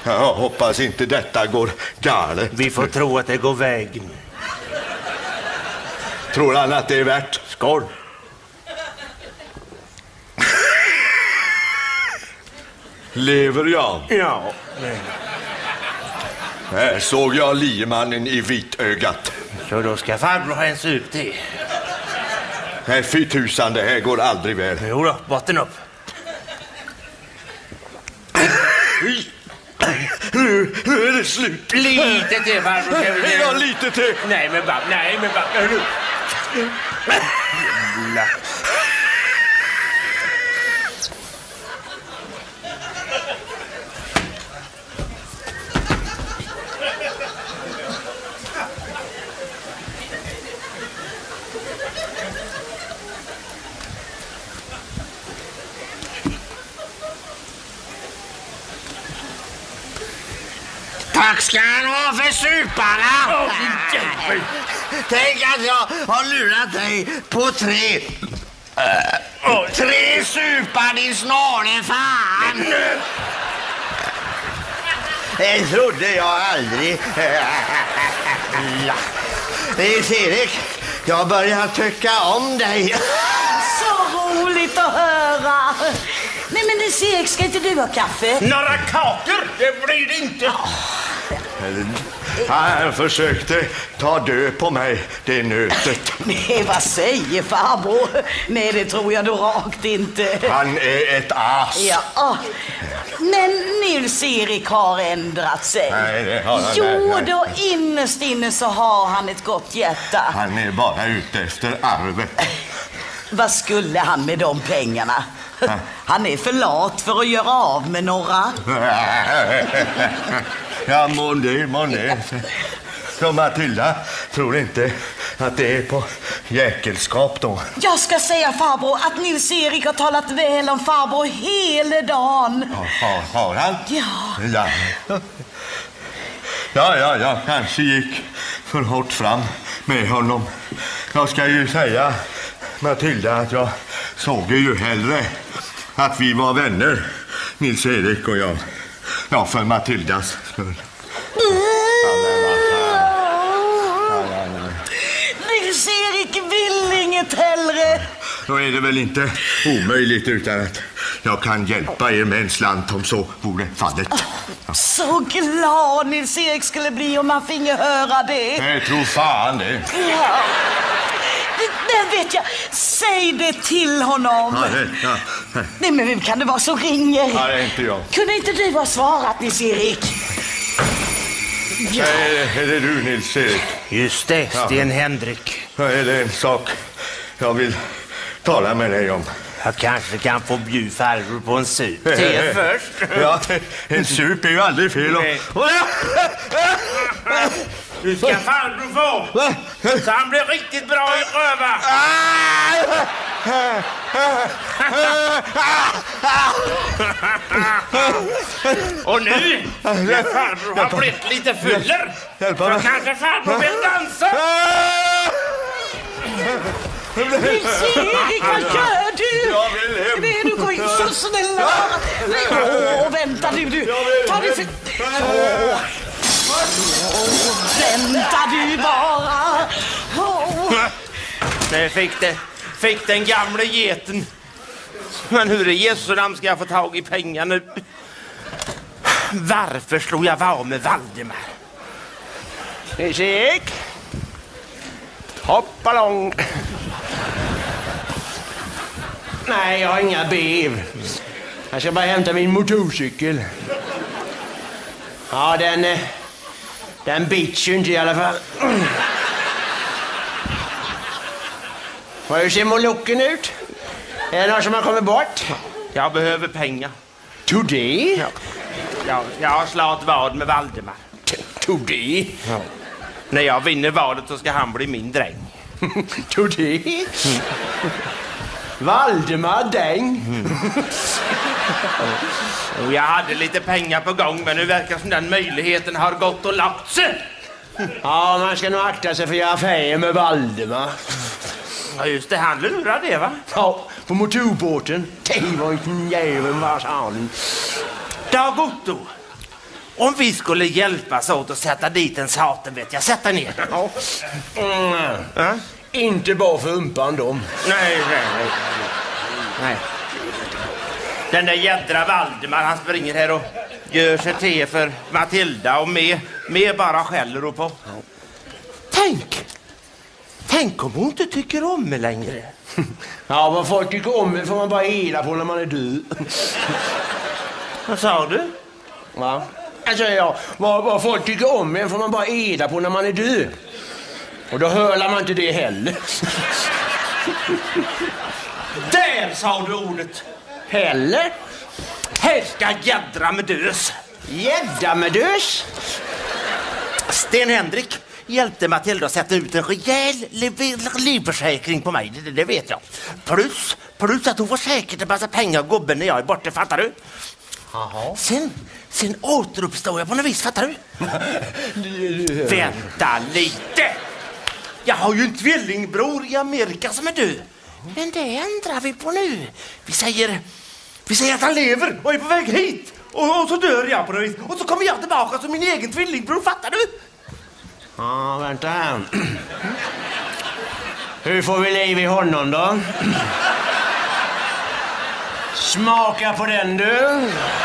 Jag hoppas inte detta går galet. Vi får tro att det går vägen. Tror han att det är värt? Skål. Lever jag? Ja. Här såg jag liemannen i vitögat. Så då ska farbror ha en sup till. Nej, fy tusan, det här går aldrig väl. Jo då, botten upp. Nu, nu är det slut. Lite till farbror. Ja, lite till. Nej men bara, nej men bara. Jävla. Tack ska han ha för suparna. Åh, din jävel. Tänk att jag har lurat dig på tre. Uh, tre supar, din snarare fan. Det trodde jag aldrig. Nils-Erik, jag börjar tycka om dig. Så roligt att höra. Nej men Nils-Erik, ska inte du ha kaffe? Några kakor, det blir det inte. Han försökte ta död på mig, det nötet. Nej, vad säger farbror? Nej, det tror jag då rakt inte. Han är ett as. Ja, men Nils-Erik har ändrat sig. Nej, det har han Jo, nej, nej. då innerst inne så har han ett gott hjärta. Han är bara ute efter arvet. Vad skulle han med de pengarna? Han är för lat för att göra av med några. Ja, mån det, mån det. Så Matilda tror inte att det är på jäkelskap då. Jag ska säga farbror att Nils-Erik har talat väl om farbror hela dagen. Ja, har, har han? Ja. Ja. Ja, ja, jag kanske gick för hårt fram med honom. Jag ska ju säga, Matilda, att jag såg ju hellre att vi var vänner, Nils-Erik och jag. Ja, för Matildas skull. Nils-Erik vill inget hellre. Då är det väl inte omöjligt utan att jag kan hjälpa er med en slant om så vore fallet. Ja. Så glad Nils-Erik skulle bli om han finge höra det. Jag tror fan det. Ja. Men vet jag, säg det till honom. Ja, det, ja. Nej, men vem kan det vara som ringer? Ja, det är inte jag. Kunde inte du ha svarat, Nils-Erik? Ja. Är, är det du, Nils-Erik? Just det, Ja. Sten Henrik. Ja, är det en sak jag vill tala med dig om? Jag kanske kan få bjuda farbror på en sup till först. Ja, en sup är ju aldrig fel. Nej. Du ska farbror få. Så han blir riktigt bra i röva. Och nu, när farbror har blivit lite fuller, så kanske farbror vill dansa. Nils-Erik, vad gör du? Jag vill hem. Nej, du går in så snälla. Nej, åh, vänta du, du. Ta det för... Åh. Vänta du bara. Åh. Nej, fick, det, fick den gamla geten. Men hur i Jesu namn ska jag få tag i pengar nu? Varför slog jag var med Valdemar? Nils-Erik. Hoppa lång. Nej, jag har inga bev. Jag ska bara hämta min motorcykel. Ja, den... eh, Den bits ju inte i alla fall. Hur ser molocken ut? Är det någon som har kommit bort? Jag behöver pengar. Tog det? Ja. Jag, jag har slagit vad med Valdemar. Tog det? Ja. När jag vinner valet så ska han bli min dräng. Tog det? Valdemar Däng. Och jag hade lite pengar på gång, men nu verkar som den möjligheten har gått och lagt sig. Ja, man ska nog akta sig för att göra affärer med Valdemar. Ja, just det, han lurar det, va? Ja, på motorbåten. Det var en jävel, vad sa han? Dag Otto. om vi skulle hjälpas åt att sätta dit en saten, vet jag. Sätta ner. Ja. Mm. Ja? Inte bara för umpan dem. Nej, nej, nej. Nej. Den där jädra Valdemar, han springer här och gör sig till för Matilda och med, med bara skäller och på. Tänk! Tänk om hon inte tycker om mig längre. Ja, vad folk tycker om mig får man bara ila på när man är död. Vad sa du? Va? Alltså, ja, vad, vad folk tycker om mig får man bara ila på när man är död. Och då hörlar man inte det heller. Där sa du ordet. Heller? Här ska jädra med dös. Jädra med dös? Sten Henrik hjälpte Matilda att sätta ut en rejäl liv- livförsäkring på mig, det, det vet jag. Plus, plus att hon får säkert en massa pengar av gubben när jag är borta, fattar du? Jaha. Sen, sen återuppstår jag på något vis, fattar du? Vänta lite! Jag har ju en tvillingbror i Amerika som är död. Men det ändrar vi på nu. Vi säger, vi säger att han lever och är på väg hit. Och, och så dör jag på något vis. Och så kommer jag tillbaka som min egen tvillingbror, fattar du? Ja, vänta här. Hur får vi liv i honom då? Smaka på den du.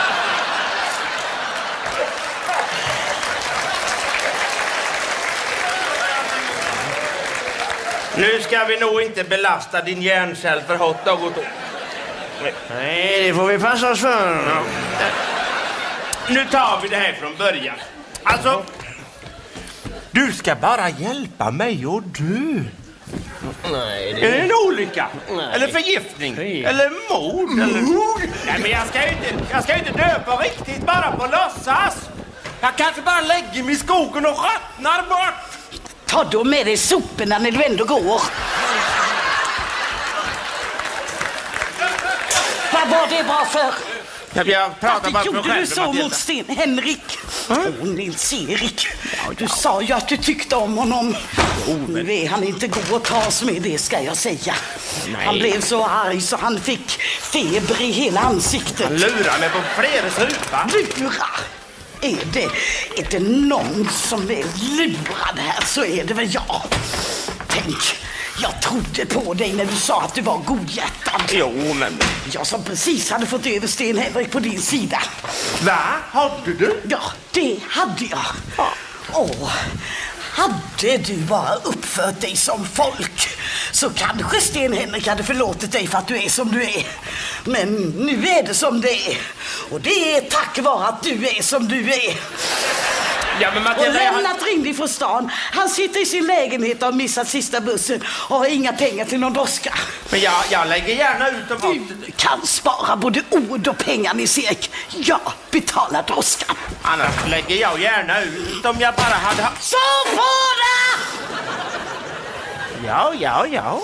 Nu ska vi nog inte belasta din hjärncell för hot och gott. Nej, det får vi passa oss för. Ja. Nu tar vi det här från början. Alltså, du ska bara hjälpa mig och du. Nej, Är det en olycka? Nej. Eller förgiftning? Nej. Eller mord? Eller... Mord? Nej, men jag ska ju inte, jag ska ju inte dö på riktigt, bara på låtsas. Jag kanske bara lägger mig i skogen och skötnar bort. Ta då med dig soporna när du ändå går. Vad var det bra för? Jag, jag pratar bara Varför för mig gjorde själv, du så Matilda. mot Sten Henrik? Åh, Nils-Erik. Du sa ju att du tyckte om honom. Nu är han inte god att tas med, det ska jag säga. Han blev så arg så han fick feber i hela ansiktet. Han lurar mig på flera supar. Lura? Är det, är det någon som är lurad här så är det väl jag. Tänk, jag trodde på dig när du sa att du var godhjärtad. Jo, men... Jag som precis hade fått över Sten Henrik på din sida. Va? Hade du? Ja, det hade jag. Åh, hade du bara uppfört dig som folk så kanske Sten Henrik hade förlåtit dig för att du är som du är. Men nu är det som det är. Och det är tack vare att du är som du är. Ja, men Och Matilda, jag har... Lennart ringde från stan. Han sitter i sin lägenhet och har missat sista bussen och har inga pengar till någon droska. Men jag, jag lägger gärna ut dem. Du kan spara både ord och pengar, Nils-Erik. Jag betalar droskan. Annars lägger jag gärna ut om jag bara hade... Så får det! Ja, ja, ja.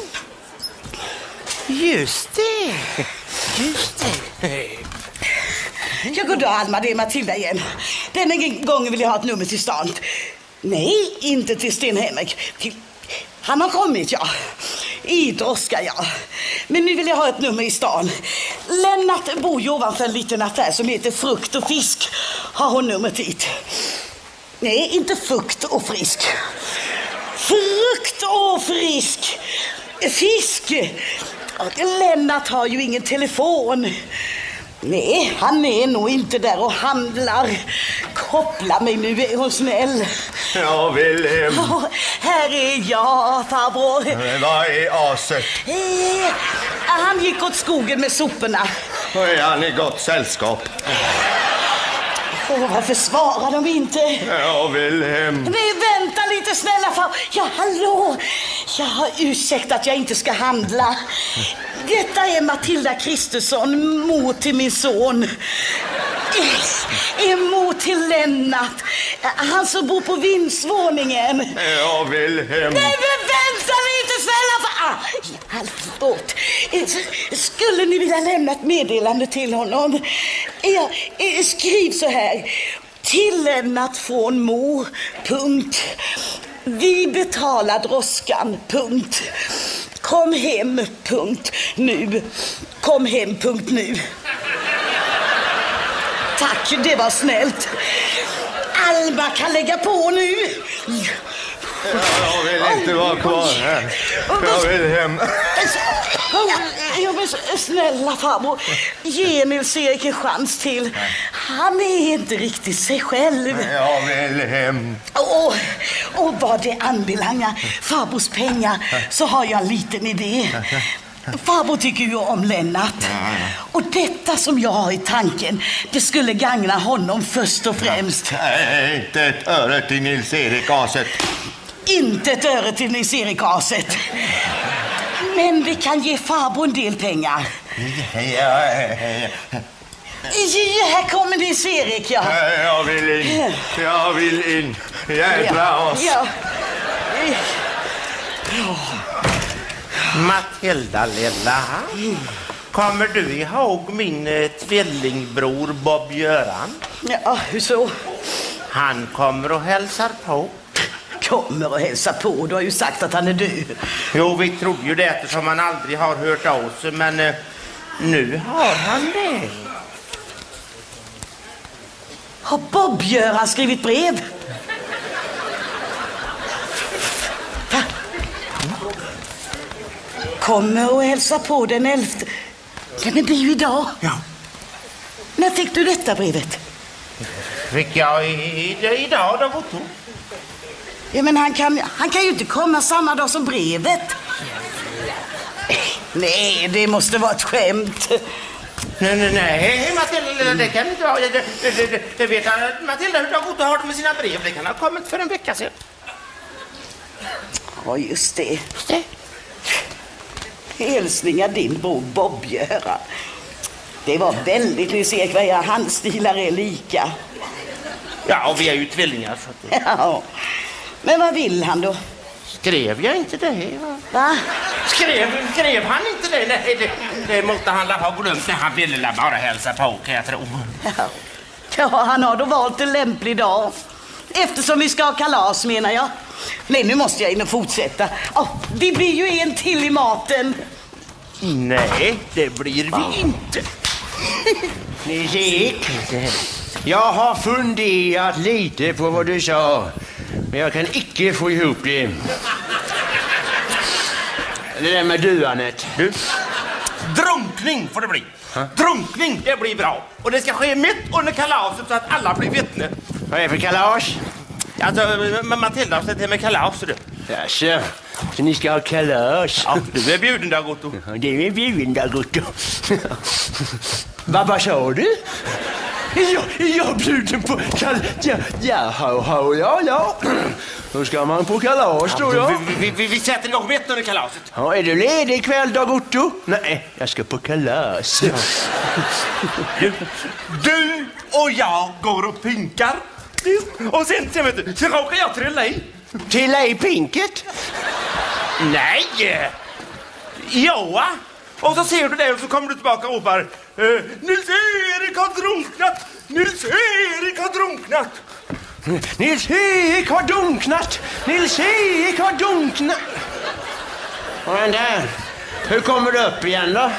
Just det. Just det. Ja, god dag, Alma, det är Matilda igen. Denna gången vill jag ha ett nummer till stan. Nej, inte till Sten Henrik. Till... Han har kommit, ja. I droska, ja. Men nu vill jag ha ett nummer i stan. Lennart bor ju ovanför en liten affär som heter Frukt och Fisk. Har hon numret hit? Nej, inte Frukt och Frisk. Frukt och Frisk. Fisk. Lennart har ju ingen telefon. Nej, han är nog inte där och handlar. Koppla mig nu, är hon snäll. Ja, Wilhelm. Oh, här är jag, farbror. Men vad är aset? Eh, han gick åt skogen med soporna. Och är han i gott sällskap? Oh, varför svarar de inte? Ja, Wilhelm. Nej, vänta lite snälla farbror. Ja, hallå. Jag har ursäkt att jag inte ska handla. Detta är Matilda Kristusson, mor till min son. Är mor till Lennart. Han som bor på vindsvåningen. Ja, Wilhelm. Nej, men vänta lite snälla. Ah, ja, förlåt. Skulle ni vilja lämna ett meddelande till honom? Ja, skriv så här. Till Lennart från mor. Punkt. Vi betalar droskan. Punkt. Kom hem. Punkt. Nu. Kom hem. Punkt nu. Tack, det var snällt. Alma kan lägga på nu. Jag vill inte vara kvar här. Jag vill hem. Ja, men snälla farbror, ge Nils-Erik en chans till. Han är inte riktigt sig själv. Jag vill hem. Och, och vad det anbelangar farbrors pengar så har jag en liten idé. Farbror tycker ju om Lennart. Och detta som jag har i tanken, det skulle gagna honom först och främst. Nej, inte ett öre till Nils-Erik Aset. Inte ett öre till Nils-Erik Aset. Men vi kan ge farbror en del pengar. Ja, ja, ja. Ja, här kommer Nils-Erik, ja. Jag vill in. Jag vill in. Jävla as. Ja. Ja. Matilda lilla, kommer du ihåg min eh, tvillingbror Bob Göran? Ja, hur så? Han kommer och hälsar på. Kommer och hälsar på, du har ju sagt att han är död. Jo, vi trodde ju det eftersom han aldrig har hört av sig, men eh, nu har han det. Har Bob Göran skrivit brev? Va? Kommer och hälsa på den elfte. Ja, men det är ju idag. Ja. När fick du detta brevet? Fick jag i, i, idag då, Otto? Ja, men han kan, han kan ju inte komma samma dag som brevet. Nej, det måste vara ett skämt. Nej, nej, nej, Matilda, det kan inte vara. Det, det, det, det, det vet han. Matilda, hur Otto har det med sina brev? Det kan ha kommit för en vecka sedan. Ja, just det. Just det. Hälsningar din bror Bob Göran. Det var väldigt Nils-Erik vad era handstilar är lika. Ja, och vi är ju tvillingar. Så att... Ja. Men vad vill han då? Skrev jag inte det? Va? Va? Skrev, skrev han inte det? Nej, det, det måste han ha glömt när han ville bara hälsa på, kan jag tro. Ja. Ja, han har då valt en lämplig dag. Eftersom vi ska ha kalas, menar jag. Nej, nu måste jag in och fortsätta. Oh, det blir ju en till i maten. Nej, det blir vi inte. Nils-Erik, jag har funderat lite på vad du sa, men jag kan icke få ihop det. Det där med duanet. Du, drunkning får det bli. Ha? Drunkning, det blir bra. Och det ska ske mitt under kalaset så att alla blir vittne. Vad är det för kalas? Alltså, Matilda har sett till med kalas, du. Jaså, så ni ska ha kalas? Ja, du är bjuden där, Otto. Ja, det är bjuden där, Otto. Vad, vad sa du? Jag, jag är bjuden på kalas. Ja, ja, ja, ja, ja. Då ska man på kalas, tror jag. Vi, vi, vi, vi sätter igång mitt under kalaset. Ja, är du ledig ikväll, då, Otto? Nej, jag ska på kalas. Ja. Du, du och jag går och pinkar. Och sen, sen vet du, så råkar jag trilla i. Trilla i pinket? Nej! Ja! Och så ser du det och så kommer du tillbaka och ropar eh, Nils-Erik har drunknat! Nils-Erik har drunknat! Nils-Erik har dunknat! Nils-Erik har dunknat! Och den där, hur kommer du upp igen då?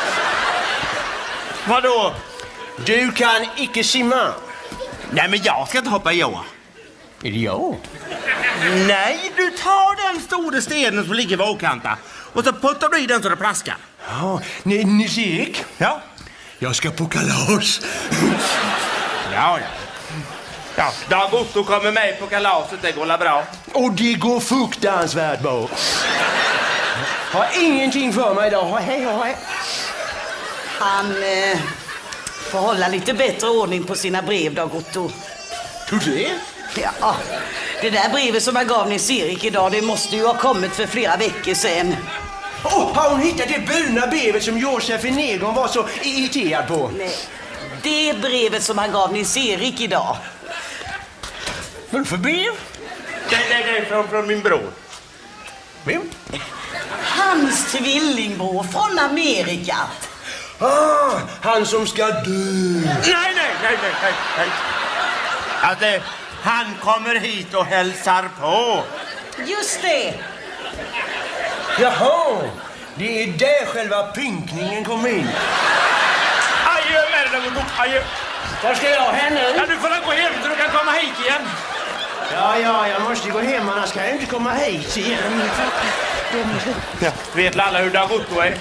Vadå? Du kan icke simma. Nej, men jag ska inte hoppa i åa. Är det jag? Nej, du tar den stora stenen som ligger vid åkanta och så puttar du i den så det plaskar. Ja, Nils-Erik? Ja? Jag ska på kalas. Ja, ja. Ja, Dag Otto kommer med på kalaset, det går bra. Och det går fruktansvärt bra. Har ingenting för mig idag. Hej, hej. Han eh, får hålla lite bättre ordning på sina brev, Dag Otto. Tror du det? Ja, det där brevet som jag gav Nils-Erik idag, det måste ju ha kommit för flera veckor sedan. Oh, har hon hittat det bulna brevet som Josefin Negon var så irriterad på? Nej, det brevet som han gav Nils-Erik idag. Vad för brev? Det, det, det är från, från min bror. Vem? Hans tvillingbror från Amerika. Ah, han som ska dö. Nej, nej, nej, nej, nej, nej. Alltså, han kommer hit och hälsar på. Just det. Jaha, det är där själva pinkningen kommer in. Adjö med dig, Dag Otto. Adjö. Var ska jag henne? Ja, du får gå hem så du kan komma hit igen. Ja, ja, jag måste gå hem, annars kan jag inte komma hit igen. Ja, vet alla hur Dagotto är?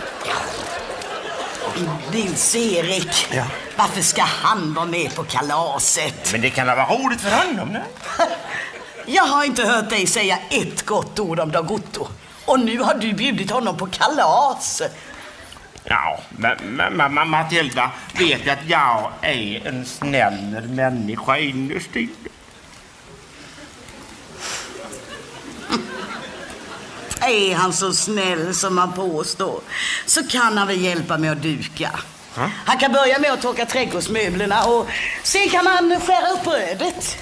Nils-Erik, ja. Varför ska han vara med på kalaset? Men det kan vara roligt för honom, nej? Jag har inte hört dig säga ett gott ord om Dagotto. Och nu har du bjudit honom på kalas. Ja, men, men, men Matilda vet att jag är en snäll människa innerst inne. Är han så snäll som man påstår, så kan han väl hjälpa med att duka. Ha? Han kan börja med att torka trädgårdsmöblerna och sen kan han skära upp brödet.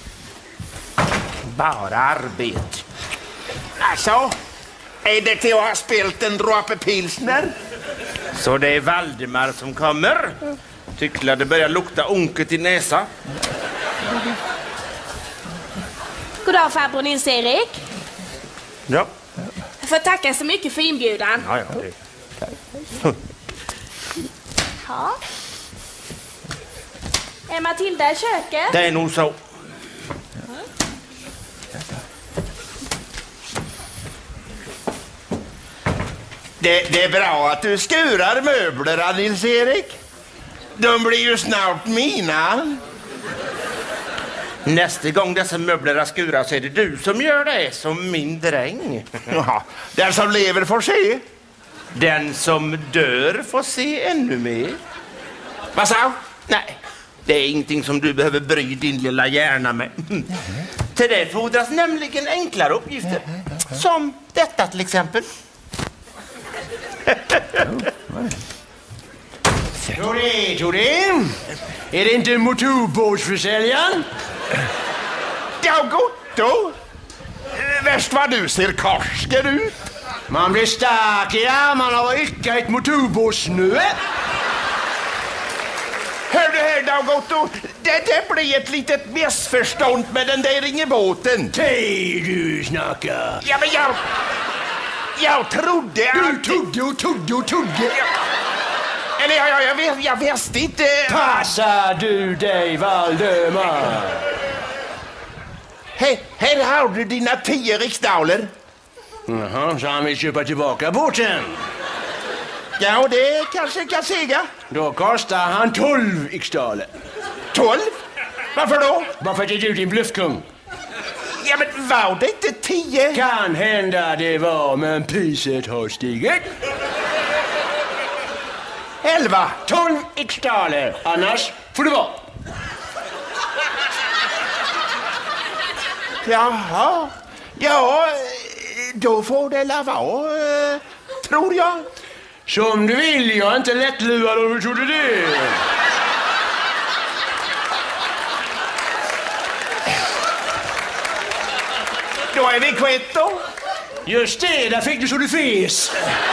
Bara arbete. Alltså, är det till att ha spelat en droppe pilsner? Så det är Valdemar som kommer. Tycklar det börjar lukta onket i näsa. Goddag farbror Nils-Erik. Ja. Jag får tacka så mycket för inbjudan. Ja, ja. Det. Ja. Är Matilda i köket? Det är nog så. Det, det är bra att du skurar möblerna, Nils-Erik. De blir ju snart mina. Nästa gång dessa möbler skuras är det du som gör det, som min dräng. Ja, den som lever får se. Den som dör får se ännu mer. Vad sa? Nej, det är ingenting som du behöver bry din lilla hjärna med. Till det fordras nämligen enklare uppgifter. Som detta till exempel. Tore, Tore, är det inte motorbåtsförsäljaren? Dagotto! Värst vad du ser korsken ut. Man blir stark i armarna och ycka ett motorbåtssnö. Hör du här, Dagotto? Det, det blir ett litet missförstånd med den där ingebåten. Hej, du snackar. Ja, men jag... Jag trodde att... Du trodde och trodde och trodde. Eller jag, jag, jag, vet, jag visste inte... Passar du dig, Valdemar? Hej, här har du dina tio riksdaler. Jaha, så han vill köpa tillbaka båten. Ja, det kanske kan säga. Då kostar han tolv riksdaler. Tolv? Varför då? Bara för att det är din bluffkung. Ja, men var det inte tio? Kan hända det var, men priset har stigit. Elva. Tolv riksdaler. Annars får det vara. Jaha. Ja, då får det la vara, tror jag. Som du vill, jag är inte lättluvad om du trodde det. Då är vi kvitt då. Just det, där fick du så du fes.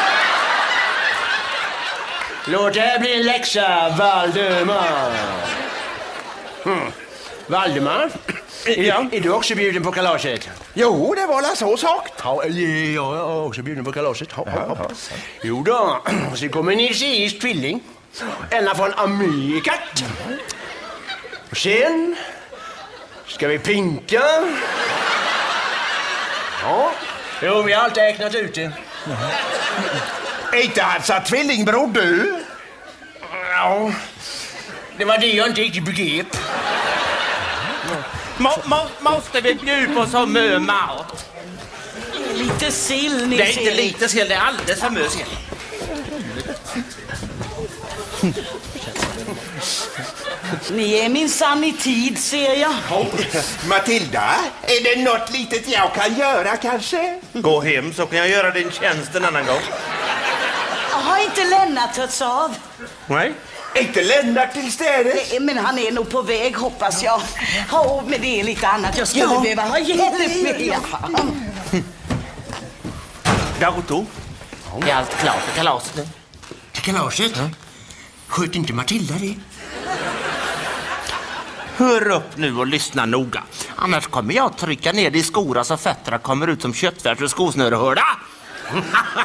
Låt det här bli en läxa, Valdemar. Hmm. Valdemar, ja. Är du också bjuden på kalaset? Jo, det var la så sagt. Ja, jag är också bjuden på kalaset. Ja, ja, ja. Jo då, så kommer Nils-Eriks tvilling. Ända från Amerika. Och sen ska vi pinka. Ja, jo, vi har alltid räknat ut det. Inte alltså tvillingbror du? Ja, det var det jag inte riktigt begrep. Må, må, måste vi bjuda på så mycket mat? Lite sill, ni Det är inte lite sill, det är alldeles för mycket sill. Ni är minsann i tid, ser jag. Oh, Matilda, är det något litet jag kan göra kanske? Gå hem så kan jag göra din tjänst en annan gång. Har inte Lennart hörts av? Nej. Inte Lennart till stället. Men han är nog på väg, hoppas jag. Ja, men det är lite annat jag skulle Ja. behöva ha hjälp med. Ja. Dagotto, är allt klart för kalaset nu? Kalaset? Ja. Sköt inte Matilda det? Hör upp nu och lyssna noga. Annars kommer jag trycka ner dig i skora så fötterna kommer ut som köttfärs och skosnörehörda.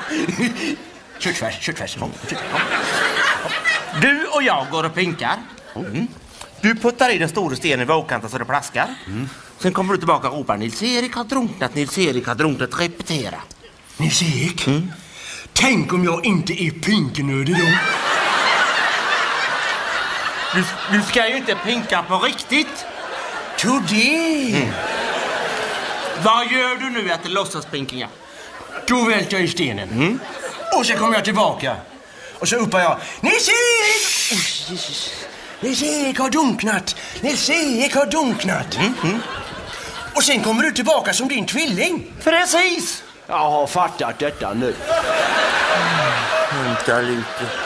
Köttfärs, köttfärs. Du och jag går och pinkar. Mm. Du puttar i den stora stenen i vågkanten så det plaskar. Mm. Sen kommer du tillbaka och ropar Nils-Erik har drunknat, Nils-Erik har drunknat. Repetera. Nils-Erik? Mm. Tänk om jag inte är pinkenödig då. Du, du ska ju inte pinka på riktigt. Tror det. Mm. Vad gör du nu att det låtsas pinkinga? Då välter jag i stenen. Mm. Och så kommer jag tillbaka. Och så uppar jag. Nils-Erik! Oh, Jesus. Nils-Erik har dunknat. Nils-Erik har dunknat. Mm. Mm. Och sen kommer du tillbaka som din tvilling. Precis. Jag har fattat detta nu. Vänta lite.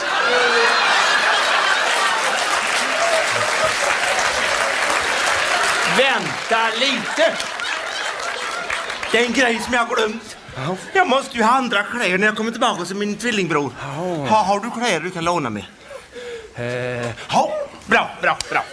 Vänta lite. Det är en grej som jag har glömt. Oh. Jag måste ju ha andra kläder när jag kommer tillbaka som min tvillingbror. Oh. Ha, har du kläder du kan låna mig? Uh, ha. Bra, bra, bra.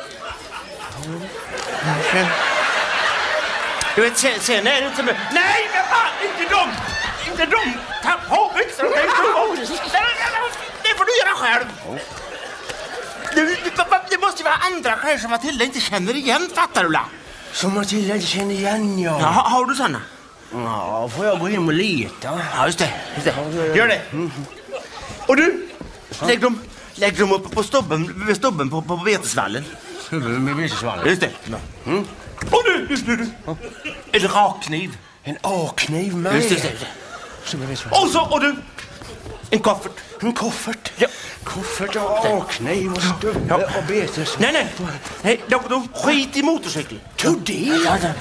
Oh. Du vet, sen, sen är det inte... Nej, men fan, inte dem! Inte dem! Ta på byxorna! Det får du göra själv. Det, det, det måste vara andra kläder som Matilda inte känner igen, fattar du, la? Som Matilda inte känner igen, ja. ja har, har du såna? Ja, får jag gå hem och leta? Ja, just det. Just det. Gör det. Mm. Och du, lägg dem, lägg dem upp på stubben, vid stubben på, på betesvallen. Stubben med betesvallen? Just det. Mm. Och du, just du, du. En rakkniv. En A-kniv med? Just det, just det. Och så, och du, en koffert. En koffert? Ja. Koffert och A-kniv och stubbe ja. Och betes. Nej, nej. Nej, då, då skit i motorcykeln. Tror det? Ja, ja.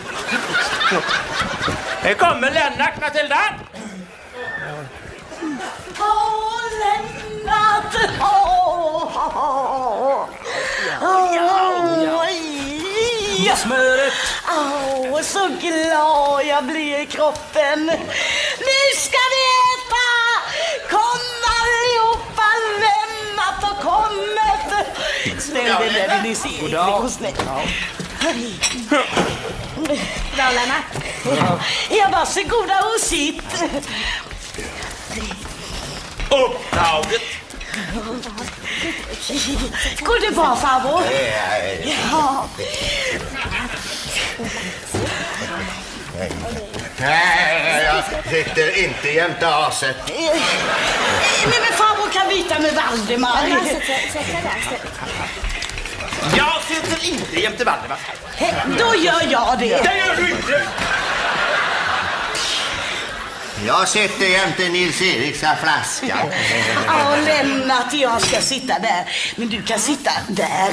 Här kommer Lennart, Matilda. Åh, Lennart! Åh! Åh! Ja, smöret! Åh, så glad jag blir i kroppen. Nu ska vi äta! Kom allihopa, Lennart har kommit! Ställ dig där, ni ser. Goddag. Bra, Lennart. Ja, varsågoda och sitt. Upptaget. Går det bra, farbror? Ja. Nej, jag sitter inte jämte aset. Nej, men farbror kan byta med Valdemar. Jag sitter inte jämte Valdemar. Då gör jag det. Det gör du inte. Jag sitter jämte Nils-Eriks flaska. Ja, Lennart, jag ska sitta där. Men du kan sitta där.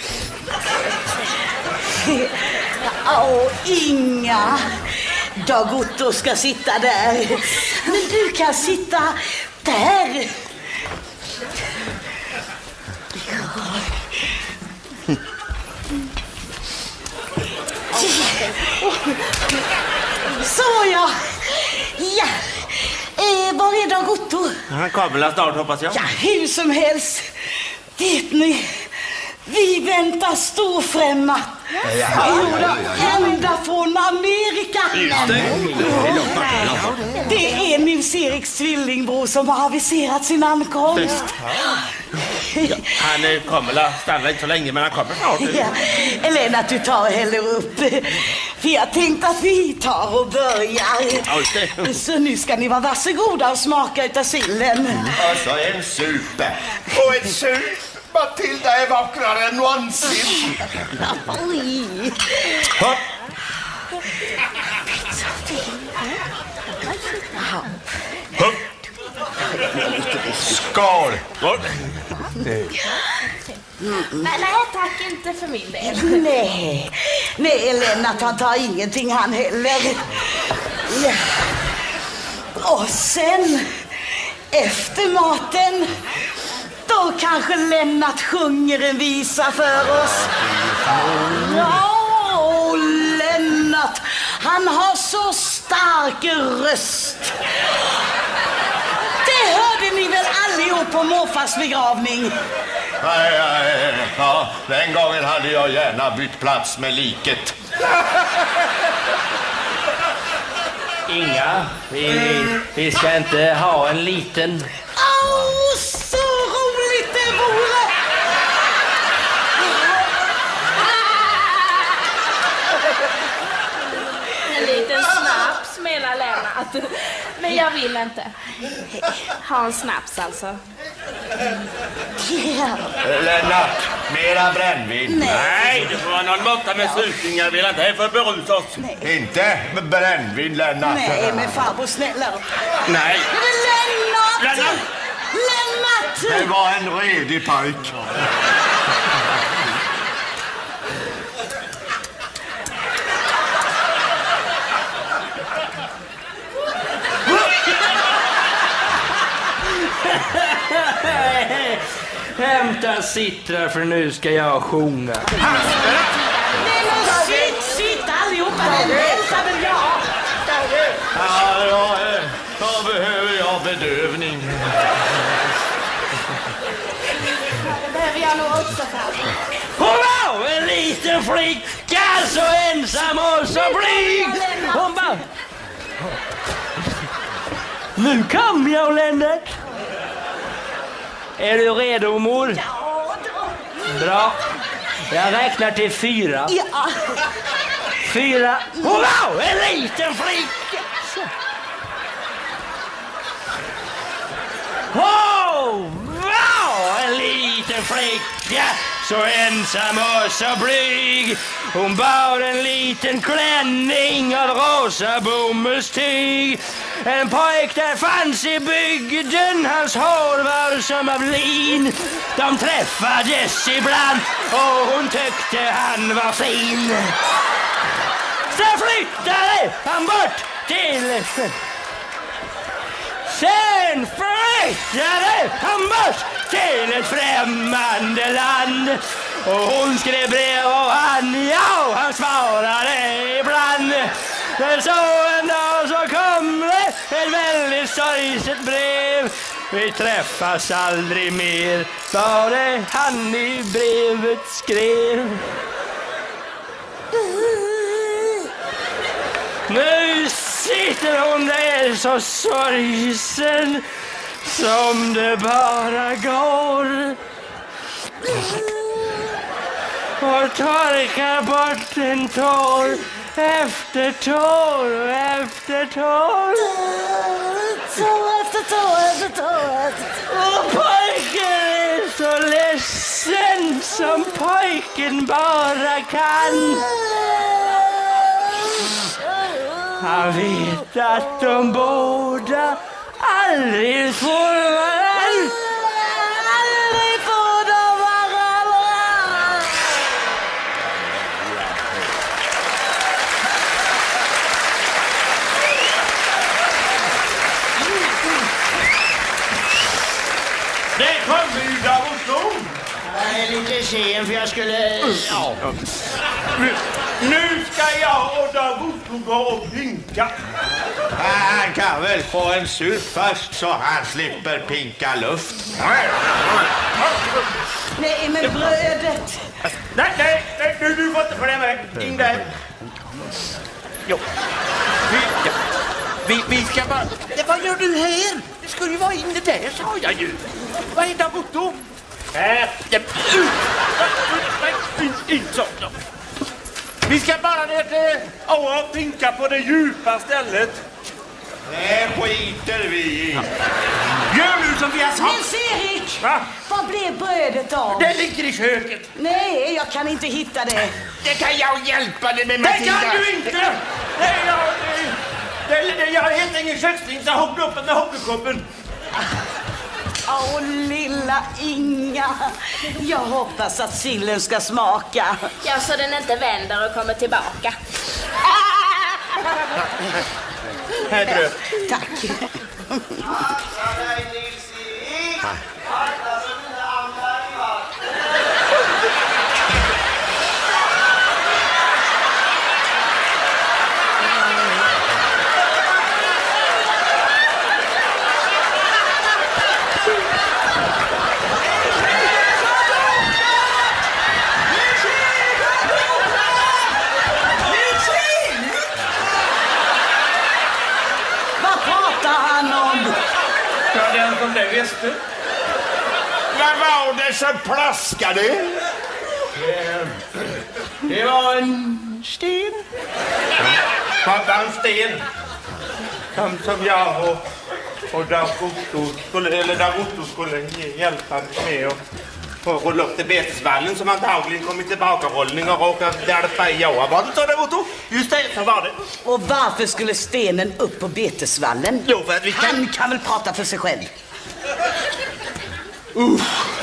Åh, Inga. Dag Otto ska sitta där. Men du kan sitta där. Så ja. Ja. Eh, var är Dag Otto? Han kommer snart, hoppas jag. Ja, hur som helst. Vet ni, vi väntar storfrämma. Gjorda ända från Amerika. Det är Nils-Eriks tvillingbror som har aviserat sin ankomst. Ja, han kommer stanna inte så länge, men han kommer snart. Ja, Elena, du tar och häller upp. För jag tänkte att vi tar och börjar. Ja, så nu ska ni vara varsågoda och smaka utav sillen. Och så en supe. Och en sup. Matilda är vackrare än någonsin. Oj. Skål. Mm. Nej, nej, tack inte för min del. Nej, nej, Lennart, han tar ingenting han heller. Ja. Och sen, efter maten, då kanske Lennart sjunger en visa för oss. Ja, Lennart, han har så stark röst. Det hörde ni väl allihop på morfars begravning? Nej, nej, ja, den gången hade jag gärna bytt plats med liket. Inga, vi, vi ska inte ha en liten... Åh, så roligt det vore! Men jag vill inte. Ha en snaps alltså. Yeah. Lennart, mera brännvin. Nej. Nej, det får vara någon måtta med slutningar. Vill inte här för att berusa oss. Inte med brännvin, Lennart. Nej, men farbror snälla. Nej. Lennart! Lennart! Lennart! Det var en redig pojk. Hämta sittrar för nu ska jag sjunga. Nej, men sitt, sitt allihopa. Den hälsar väl jag. Ja, ja, då behöver jag bedövning. Det behöver jag nog också för. Wow, en liten flicka så ensam och så blyg. Hon bara... Nu kom jag, Lennart. Är du redo, mor? Ja, då. Bra. Jag räknar till fyra. Ja. Fyra. Wow, en liten flicka. Så. Oh, wow, en liten flicka. Så ensam och så blyg. Hon bar en liten klänning av rosa bomullstyg. En pojk där fanns i bygden, hans hår var som av lin. De träffades ibland och hon tyckte han var fin. Sen flyttade han bort till... Sen flyttade han bort till ett främmande land. Och hon skrev brev och han, ja, han svarade ibland. Men så en dag så kom det ett väldigt sorgset brev. Vi träffas aldrig mer, var det han i brevet skrev. Nu sitter hon där så sorgsen som det bara går. Och torkar bort en tår efter tår och efter tår. Tår efter tår efter tår. Och pojken är så ledsen som pojken bara kan. Han vet att de båda aldrig får varann. Aldrig får de varandra. Det kommer ju där och stå. Jag är lite sen för jag skulle... Ja. Nu, nu ska jag och Davuto gå och pinka. Han kan väl få en sup först så han slipper pinka luft. Nej, men brödet. Nej, nej, nej, du, du får inte följa med. In där. Jo. Vi, ja. vi, vi ska bara... Ja, vad gör du här? Det skulle ju vara inne där, sa jag ju. Vad är Davuto? Här. Ja. In, in, så. Vi ska bara ner till åa och pinka på det djupa stället. Det skiter vi i. Gör nu som vi har sagt. Nils-Erik! Va? Vad blev brödet av? Det ligger i köket. Nej, jag kan inte hitta det. Det kan jag hjälpa dig med, Det Matilda. kan du inte! Nej, jag, det, det, jag heter ingen köksling så hoppla upp med hoppkoppen. Åh, lilla Inga. Jag hoppas att sillen ska smaka. Ja, så den inte vänder och kommer tillbaka. Här bröd. Tack. Vad pratar han om? Ja, den som det visste. Vad var det som plaskade? Det var en sten. Fattar en sten. som, som jag och, och Dagotto skulle, eller Dagotto skulle hjälpa med och, och rulla upp till betesvallen som antagligen kom i tillbakahållning och råkade hjälpa i jag. Var det så, Dagotto? Just det, så var det. Och varför skulle stenen upp på betesvallen? Jo, för att vi kan... Han kan väl prata för sig själv. Uh.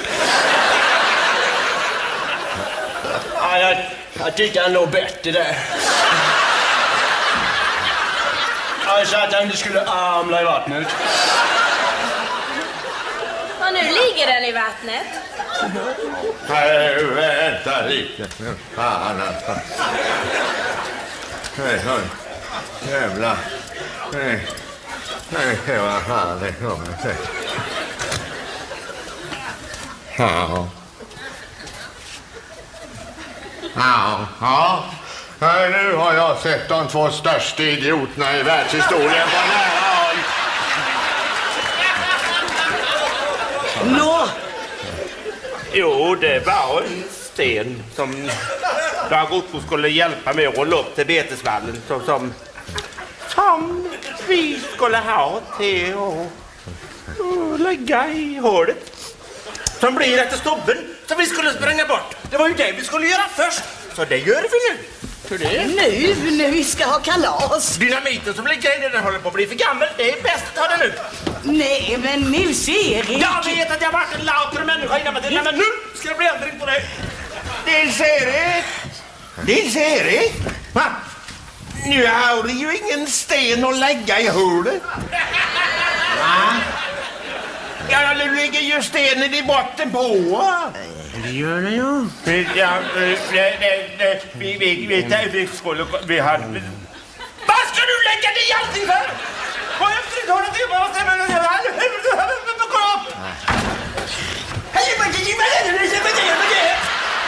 Ja, jag, jag tyckte han låg bättre där. Jag sa att han inte skulle amla i vattnet. Och nu ligger den i vattnet. Nej, vänta lite. Fan alltså. Nej, nej. Jävlar. Nej. Nej, det var fan det kommer sig. Ja. Ja, ja. Nej, nu har jag sett de två största idioterna i världshistorien på nära håll. Nå! Jo, det var en sten som Dagotto skulle hjälpa med att rulla upp till betesvallen så, som, som vi skulle ha till att lägga i hålet. Som blir efter stubben som vi skulle spränga bort. Det var ju det vi skulle göra först. Så det gör vi nu. För det? Nu, när vi ska ha kalas. Dynamiten som ligger inne, den håller på att bli för gammal. Det är bäst att ta den ut. Nej, men Nils-Erik. Jag vet att jag har varit en later människa innan, men, men nu ska det bli ändring på det. Nils-Erik! Nils-Erik! Va? Nu har du ju ingen sten att lägga i hålet. Va? Ja, nu ligger ju stenen i botten på. Det gör det ju. Ja, det, det, det, vi, vi, vi, vi skulle, vi hade... Vad ska du lägga dig i allting för? Vad är det? Har du inte bara stämmer? Gå upp! Hej, vad är det?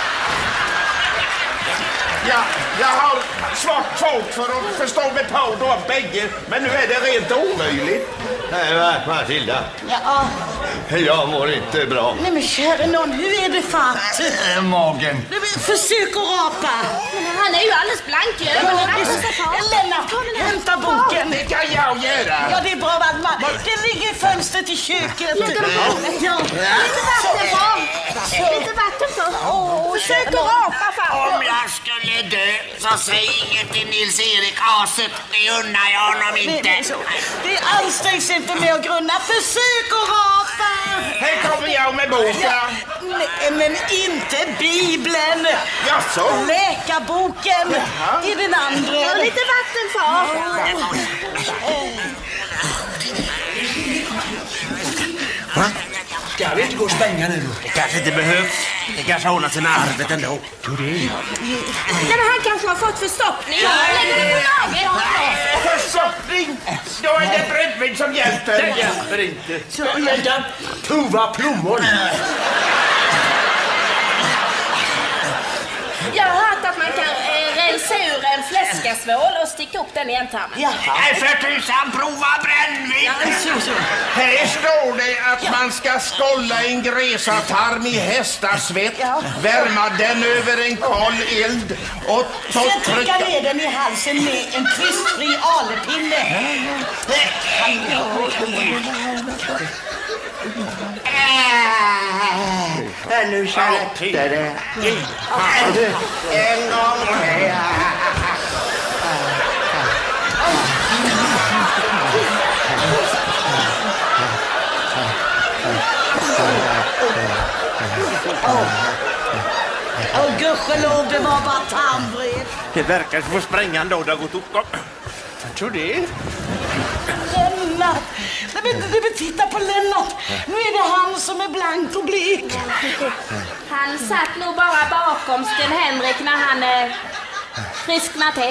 Ja, jag har svårt svårt för att förstå mig på då bägge, men nu är det rent omöjligt. Nej, Matilda. Ja. Jag mår inte bra. Nej, men kära någon, hur är det fatt? Äh, magen. Nej, men försök att rapa. Han är ju alldeles blank i ögonen. Lennart, hämta boken. Det kan jag göra. Ja, det är bra, Valdemar. Det ligger i fönstret i köket. Lite vatten på. Lite vatten på. Åh, försök att rapa, fan. Om jag skulle dö så säg inget till Nils-Erik Aset. Det unnar jag honom inte. Det ansträngs inte med att grunna. Försök att rapa. Här kommer jag med boken. Nej, men inte Bibeln. Jaså? Läkarboken i den andra. Och lite vatten, far. Va? Ska vi inte gå och spänga nu? Det kanske inte behövs. Det kanske ordnar sig med arvet ändå. Jo, det är Nej, men han kanske har fått förstoppning. Lägger det på magen. Förstoppning! Då är det bredvid som hjälper. Det hjälper inte. Vänta, prova plommon. Jag har hört att man kan eh, rensa ur en fläskasvål och sticka upp den i ändtarmen. Nej, för tusan, prova brännvin! Här står det att man ska skålla en gräsartarm i hästasvett, värma den över en kall eld och så Sen trycka trycka... ner den i halsen med en kvistfri alepinne. Äh, nu släppte det. En gång till. Åh, gudskelov, det var bara tarmvred. Det verkar som att spränga ändå. Det har gått upp. Jag tror det. Lennart. Nej, men, nej, men titta på Lennart. Nu är det han som är blank och blek. Han satt nog bara bakom Sten Henrik när han eh, frisknade till.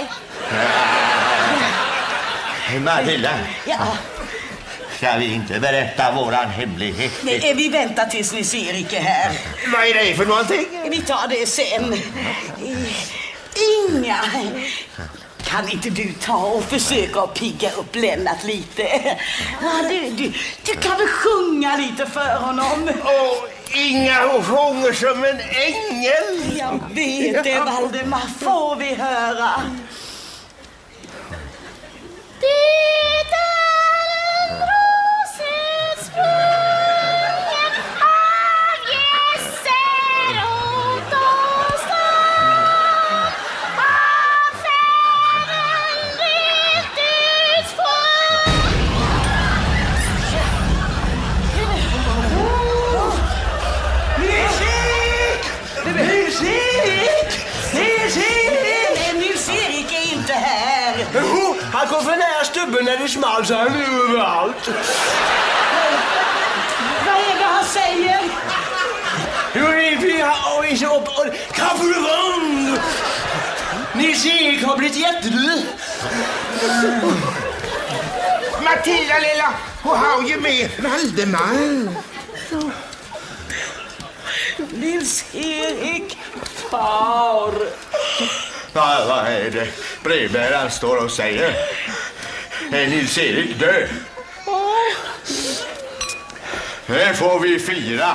Matilda. Ja. Ska vi inte berätta våran hemlighet? Nej, vi väntar tills Nils-Erik är här. Vad är det för någonting? Vi tar det sen. Inga. Kan inte du ta och försöka att pigga upp Lennart lite? Ja, du, du, du kan väl sjunga lite för honom? Åh, Inga, hon sjunger som en ängel. Jag vet det, Valdemar. Får vi höra? Det Han kom för nära stubben när det small så han är överallt. Vad är det han säger? Jo, vi har vi så upp och kaffevagn. Nils-Erik har blivit jättedöd. Matilda lilla, hon har ju med Valdemar. Nils-Erik. Far. Ja, vad är det brevbäraren står och säger? Är Nils-Erik död? Det får vi fira.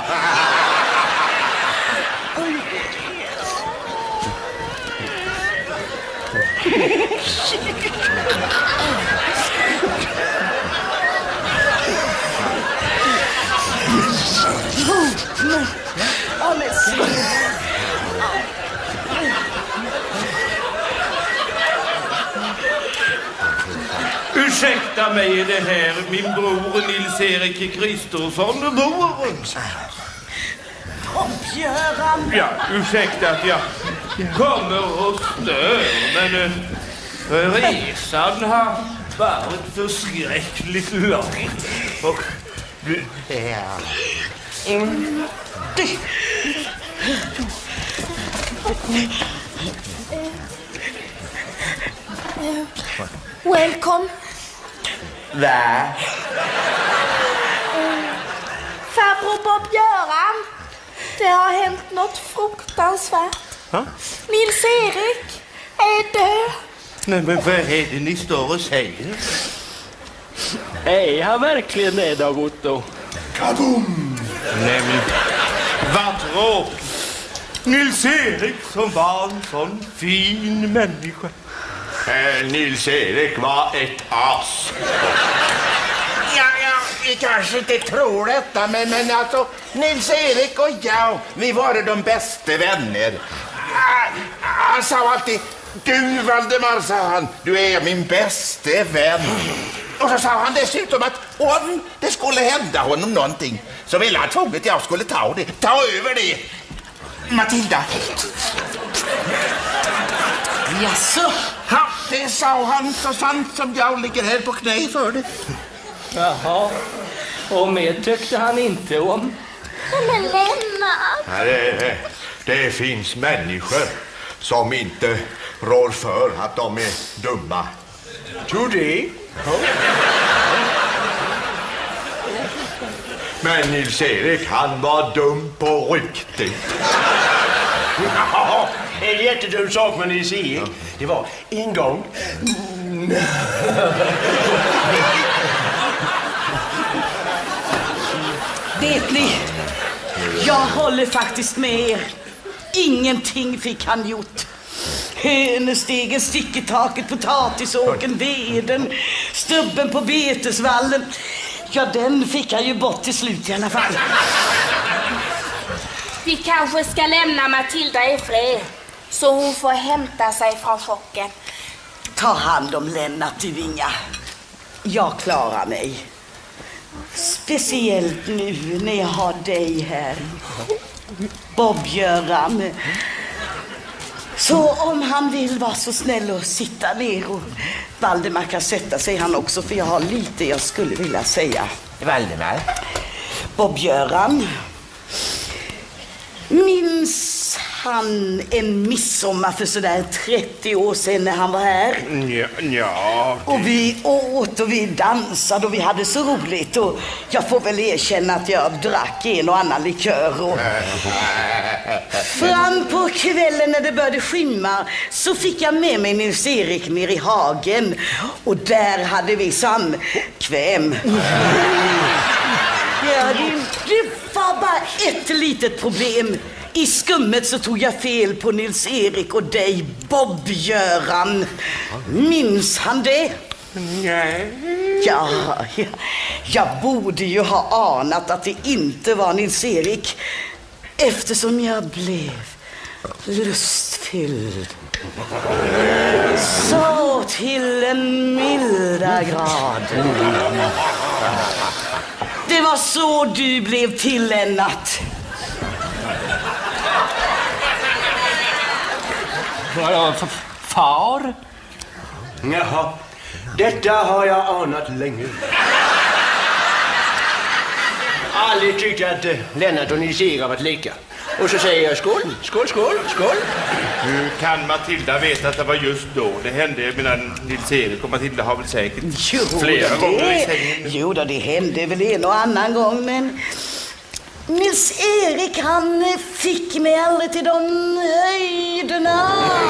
Ursäkta mig, är det här min bror Nils-Erik Kristoffersson bor? Bob-Göran. Ja, ursäkta att jag kommer och stör, men äh, resan har varit förskräckligt lång. Och... Ja. Mm. Welcome. Va? Farbror Bob-Göran. Det har hänt något fruktansvärt. Ha? Nils-Erik är död. Nej, men vad är det ni står och säger? Är han verkligen det då, Otto? Kaboom! Nej, men vad tråkigt. Nils-Erik som var en sån fin människa. Eh, Nils-Erik var ett as. Ja, ja, vi kanske inte tror detta, men, men alltså, Nils-Erik och jag, vi var de bästa vänner. Ah, Han sa alltid, du Valdemar, sa han, du är min bästa vän. Och så sa han dessutom att om det skulle hända honom någonting så ville han tvunget att jag skulle ta det, ta över det. Matilda. Jaså? Ja, det sa han så sant som jag ligger här på knä för det. Jaha. Och mer tyckte han inte om. Men Lennart. Ja, det, det finns människor som inte rår för att de är dumma. Tror det? Ja. Men Nils-Erik, han var dum på riktigt. Ja, en jättedum sak med Nils-Erik. Det var en gång. Vet ni, jag håller faktiskt med er. Ingenting fick han gjort. Hönestegen, sticketaket, potatisåken, veden, stubben på betesvallen. Ja, den fick han ju bort till slut i alla fall. Vi kanske ska lämna Matilda i fred så hon får hämta sig från chocken. Ta hand om Lennart i Vinga. Jag klarar mig. Speciellt nu när jag har dig här. Bob-Göran. Så om han vill vara så snäll och sitta ner och Valdemar kan sätta sig han också, för jag har lite jag skulle vilja säga. Valdemar? Bob-Göran. Minns han en midsommar för sådär trettio år sedan när han var här? Ja, ja. Och vi åt och vi dansade och vi hade så roligt. Och jag får väl erkänna att jag drack en och annan likör. Och fram på kvällen när det började skymma så fick jag med mig Nils-Erik ner i hagen. Och där hade vi samkväm. Ja, det, det var bara ett litet problem. I skummet så tog jag fel på Nils-Erik och dig, Bob-Göran. Minns han det? Nej. Ja, jag, jag borde ju ha anat att det inte var Nils-Erik, eftersom jag blev lustfylld. Så till en milda grad. Det var så du blev till, Lennart. Vadå, far? Jaha, Detta har jag anat länge. Aldrig tyckte att uh, Lennart och Nils-Erik har varit lika. Och så säger jag skål, skål, skål, skål. Hur kan Matilda veta att det var just då det hände? Jag menar, Nils-Erik och Matilda har väl säkert Jo, flera det, gånger i sängen. Jo då, det hände väl en och annan gång, men Nils-Erik han fick mig aldrig till de höjderna.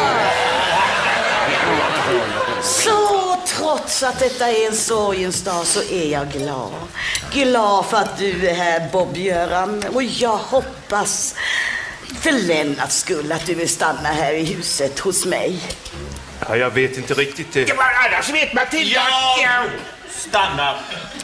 Så trots att detta är en sorgens dag så är jag glad. Glad för att du är här, Bob-Göran. Och jag hoppas för Lennarts skull att du vill stanna här i huset hos mig. Ja, jag vet inte riktigt det. Ja, men annars vet Matilda. Ja, stanna.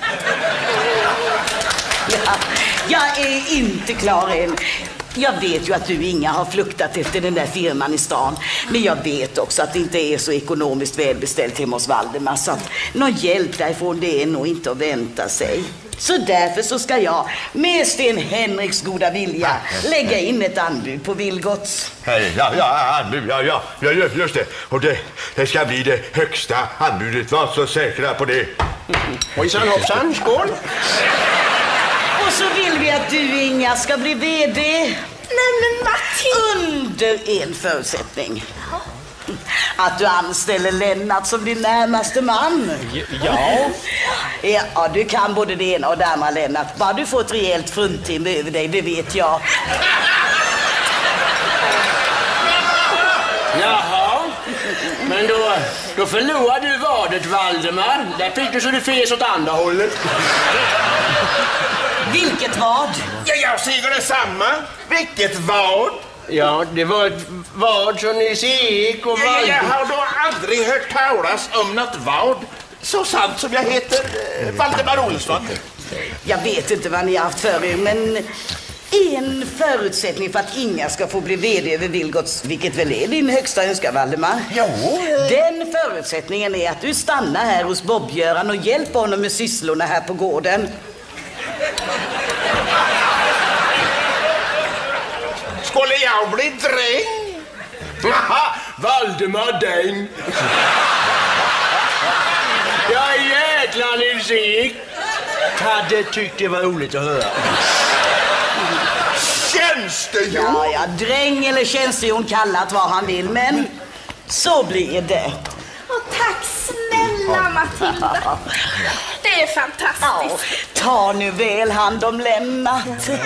Ja, jag är inte klar än. Jag vet ju att du Inga har fluktat efter den där firman i stan. Men jag vet också att det inte är så ekonomiskt välbeställt hemma hos Valdemar. Så att någon hjälp därifrån det är nog inte att vänta sig. Så därför så ska jag med Sten Henriks goda vilja lägga in ett anbud på Vilgots. Ja, ja, anbud, ja, ja, ja, just det. Och det, det ska bli det högsta anbudet, var så säkra på det. Ojsan hoppsan, skål. Och så vill vi att du Inga ska bli vd. Nej men Matilda! Under en förutsättning. Att du anställer Lennart som din närmaste man. Ja. Ja, du kan både det ena och det andra, Lennart. Bara du får ett rejält fruntim över dig, det vet jag. Jaha, men då, då förlorar du vadet, Valdemar. Där fick du så du fes åt andra hållet. Vilket vad? Ja, jag säger detsamma. Vilket vad? Ja, det var ett vad som Nils-Erik och Ja, jag Valdemar... har då aldrig hört talas om något vad. Så sant som jag heter eh, Valdemar Olsson. Jag vet inte vad ni har haft för er, men en förutsättning för att Inga ska få bli vd över Vilgots, vilket väl är din högsta önskan, Valdemar. Jo. Den förutsättningen är att du stannar här hos Bob-Göran och hjälper honom med sysslorna här på gården. Skulle jag bli dräng? Haha, Valdemar däng. Ja, jäklar Nils-Erik. Hade tyckt det var roligt att höra. Tjänstejon? Ja, ja, dräng eller tjänstejon, kallat vad han vill, men så blir det. Och tack snälla Matilda. Det är fantastiskt. Ja, ta nu väl hand om Lennart.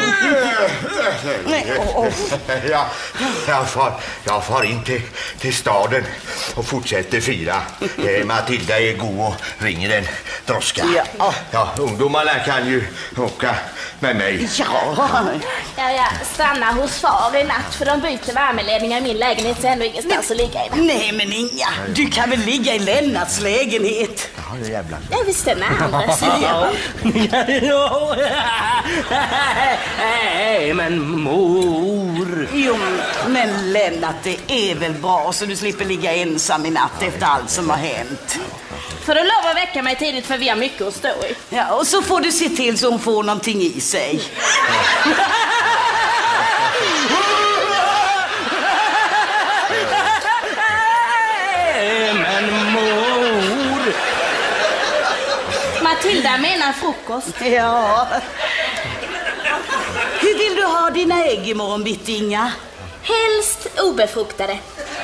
Nej, oh, oh. Ja, jag far, jag far in till, till staden och fortsätter fira. Eh, Matilda är god och ringer en droska. Ja. Ja, ungdomarna kan ju åka med mig. Ja. Ja, jag stannar hos far i natt för de byter värmeledningar i min lägenhet så ändå ingenstans att ligga i. Nej, men Inga, du kan väl ligga i Lennarts lägenhet? Ja, det jävlar. Ja, visst är närmare, säger jag. Nej, men mor. Jo, men Lennart, det är väl bra så du slipper ligga ensam i natt efter allt som har hänt. För att lova att väcka mig tidigt för vi har mycket att stå i. Ja, och så får du se till så hon får någonting i sig. Men mor. Matilda menar frukost. Ja. Hur vill du ha dina ägg imorgon bitti, Inga? Helst obefruktade.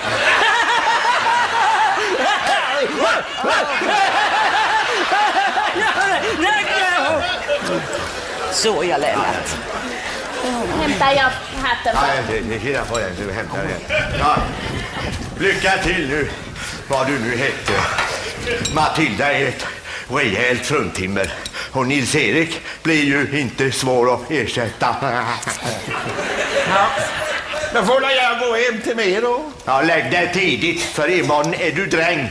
Så, jag Lennart. Hämtar jag hatten Ja, för. det, det hinner får jag nu hämta det. Ja. Lycka till nu, vad du nu hette. Matilda är ett rejält fruntimmer. Och Nils-Erik blir ju inte svår att ersätta. Ja. Då får jag gå hem till mig då. Ja, lägg dig tidigt, för imorgon är du dräng.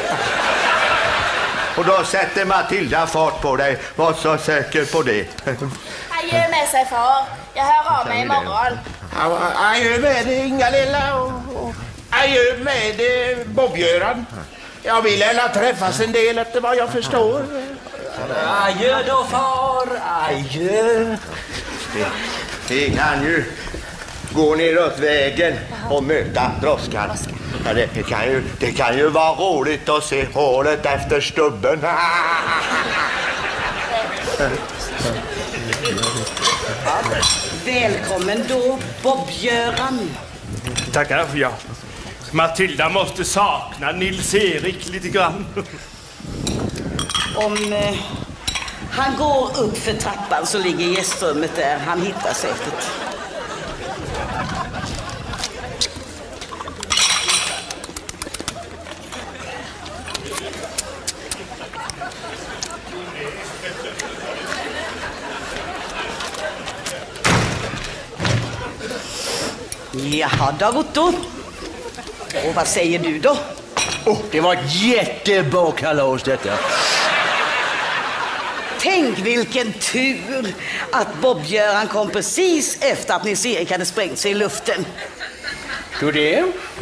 Och då sätter Matilda fart på dig. Var så säker på det. Adjö med sig far. Jag hör av mig imorgon. Ja, adjö med det, Inga lilla. Och, och adjö med det, Bob-Göran. Jag vill alla träffas en del efter vad jag förstår. Adjö då, far. Adjö. Vi kan ju gå neråt vägen och möta droskan. Ja, det, det, kan ju, det kan ju vara roligt att se hålet efter stubben. Välkommen då, Bob-Göran. Tackar, ja. Matilda måste sakna Nils-Erik lite grann. Om eh, han går upp för trappan så ligger gästrummet där. Han hittar säkert. Jaha, Dag Otto. Och vad säger du då? Oh, det var ett jättebra kalas detta. Tänk vilken tur att Bob-Göran kom precis efter att Nils-Erik hade sprängt sig i luften. Tror det?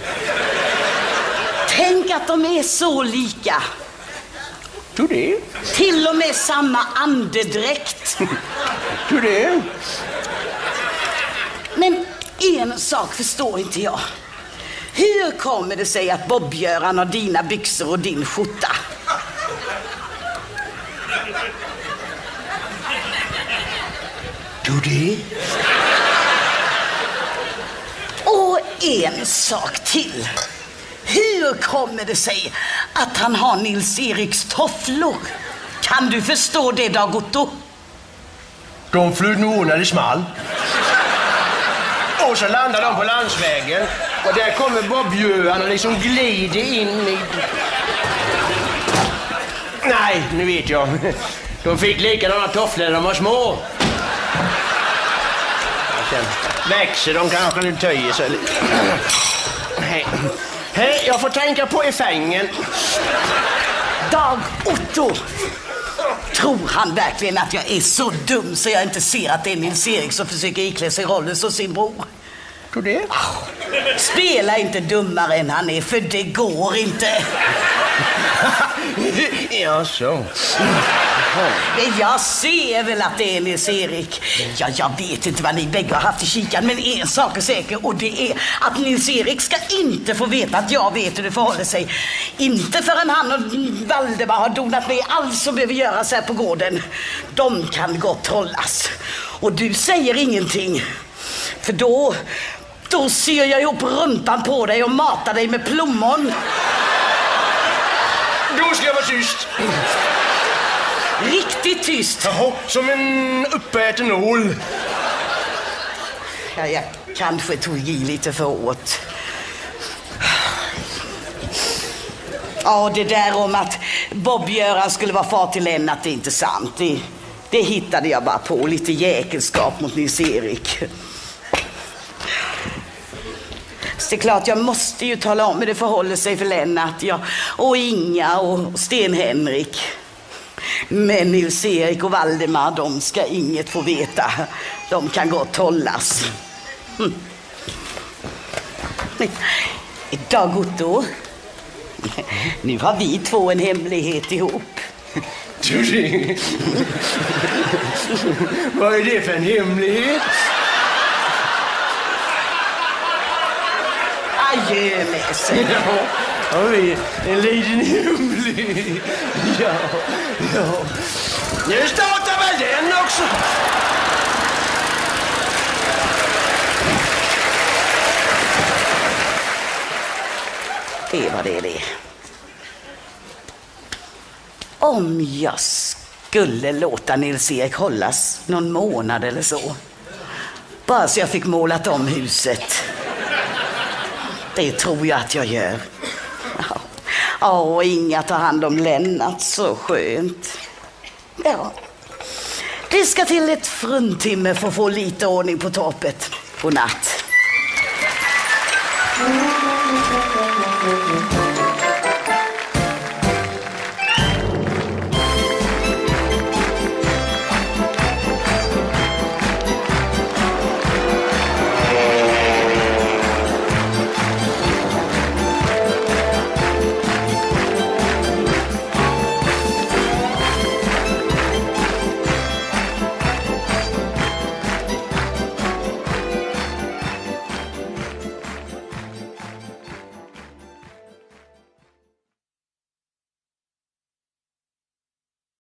Tänk att de är så lika. Tror det? Till och med samma andedräkt. Tror det? Men en sak förstår inte jag. Hur kommer det sig att Bob-Göran har dina byxor och din skjorta? Tror det? Och en sak till. Hur kommer det sig att han har Nils-Eriks tofflor? Kan du förstå det, Dag Otto? De flög nog när det small. Och så landar de på landsvägen. Och där kommer Bob-Göran och liksom glider in i... Nej, nu vet jag. De fick likadana tofflor när de var små. Sen växer de kanske nu töjer sig lite. Hej. Hej, jag får tänka på effängen. Dag Otto! Tror han verkligen att jag är så dum så jag inte ser att det är Nils-Erik som försöker iklä sig rollen som sin bror? Tror det? Spela inte dummare än han är, för det går inte. Ja, så. Men jag ser väl att det är Nils-Erik. Ja, jag vet inte vad ni bägge har haft i kikan, men en sak är säker, och det är att Nils-Erik ska inte få veta att jag vet hur det förhåller sig. Inte förrän han och Valdemar har donat med allt som behöver göras här på gården. De kan gott hållas. Och du säger ingenting. För då, då syr jag ihop rumpan på dig och matar dig med plommon. Då ska jag vara tyst. Riktigt tyst. Jaha, som en uppäten ål. Ja, jag kanske tog i lite för åt. Ja, det där om att Bob-Göran skulle vara far till Lennart, det är inte sant. Det, det hittade jag bara på. Lite jäkelskap mot Nils-Erik. Så det är klart, jag måste ju tala om hur det förhåller sig för Lennart. Ja, och Inga och Sten-Henrik. Men Nils-Erik och Valdemar, de ska inget få veta. De kan gott hållas. Hm. Dag Otto. Nu har vi två en hemlighet ihop. Tror du? Vad är det för en hemlighet? Adjö med sig. Ja, ja, vi en liten hemlighet. Ja, ja. Nu startar väl den också. Det var det det. Om jag skulle låta Nils-Erik hållas någon månad eller så. Bara så jag fick målat om huset. Det tror jag att jag gör. Ja, ja, och Inga tar hand om Lennart, så skönt. Ja, det ska till ett fruntimme för att få lite ordning på torpet. God natt.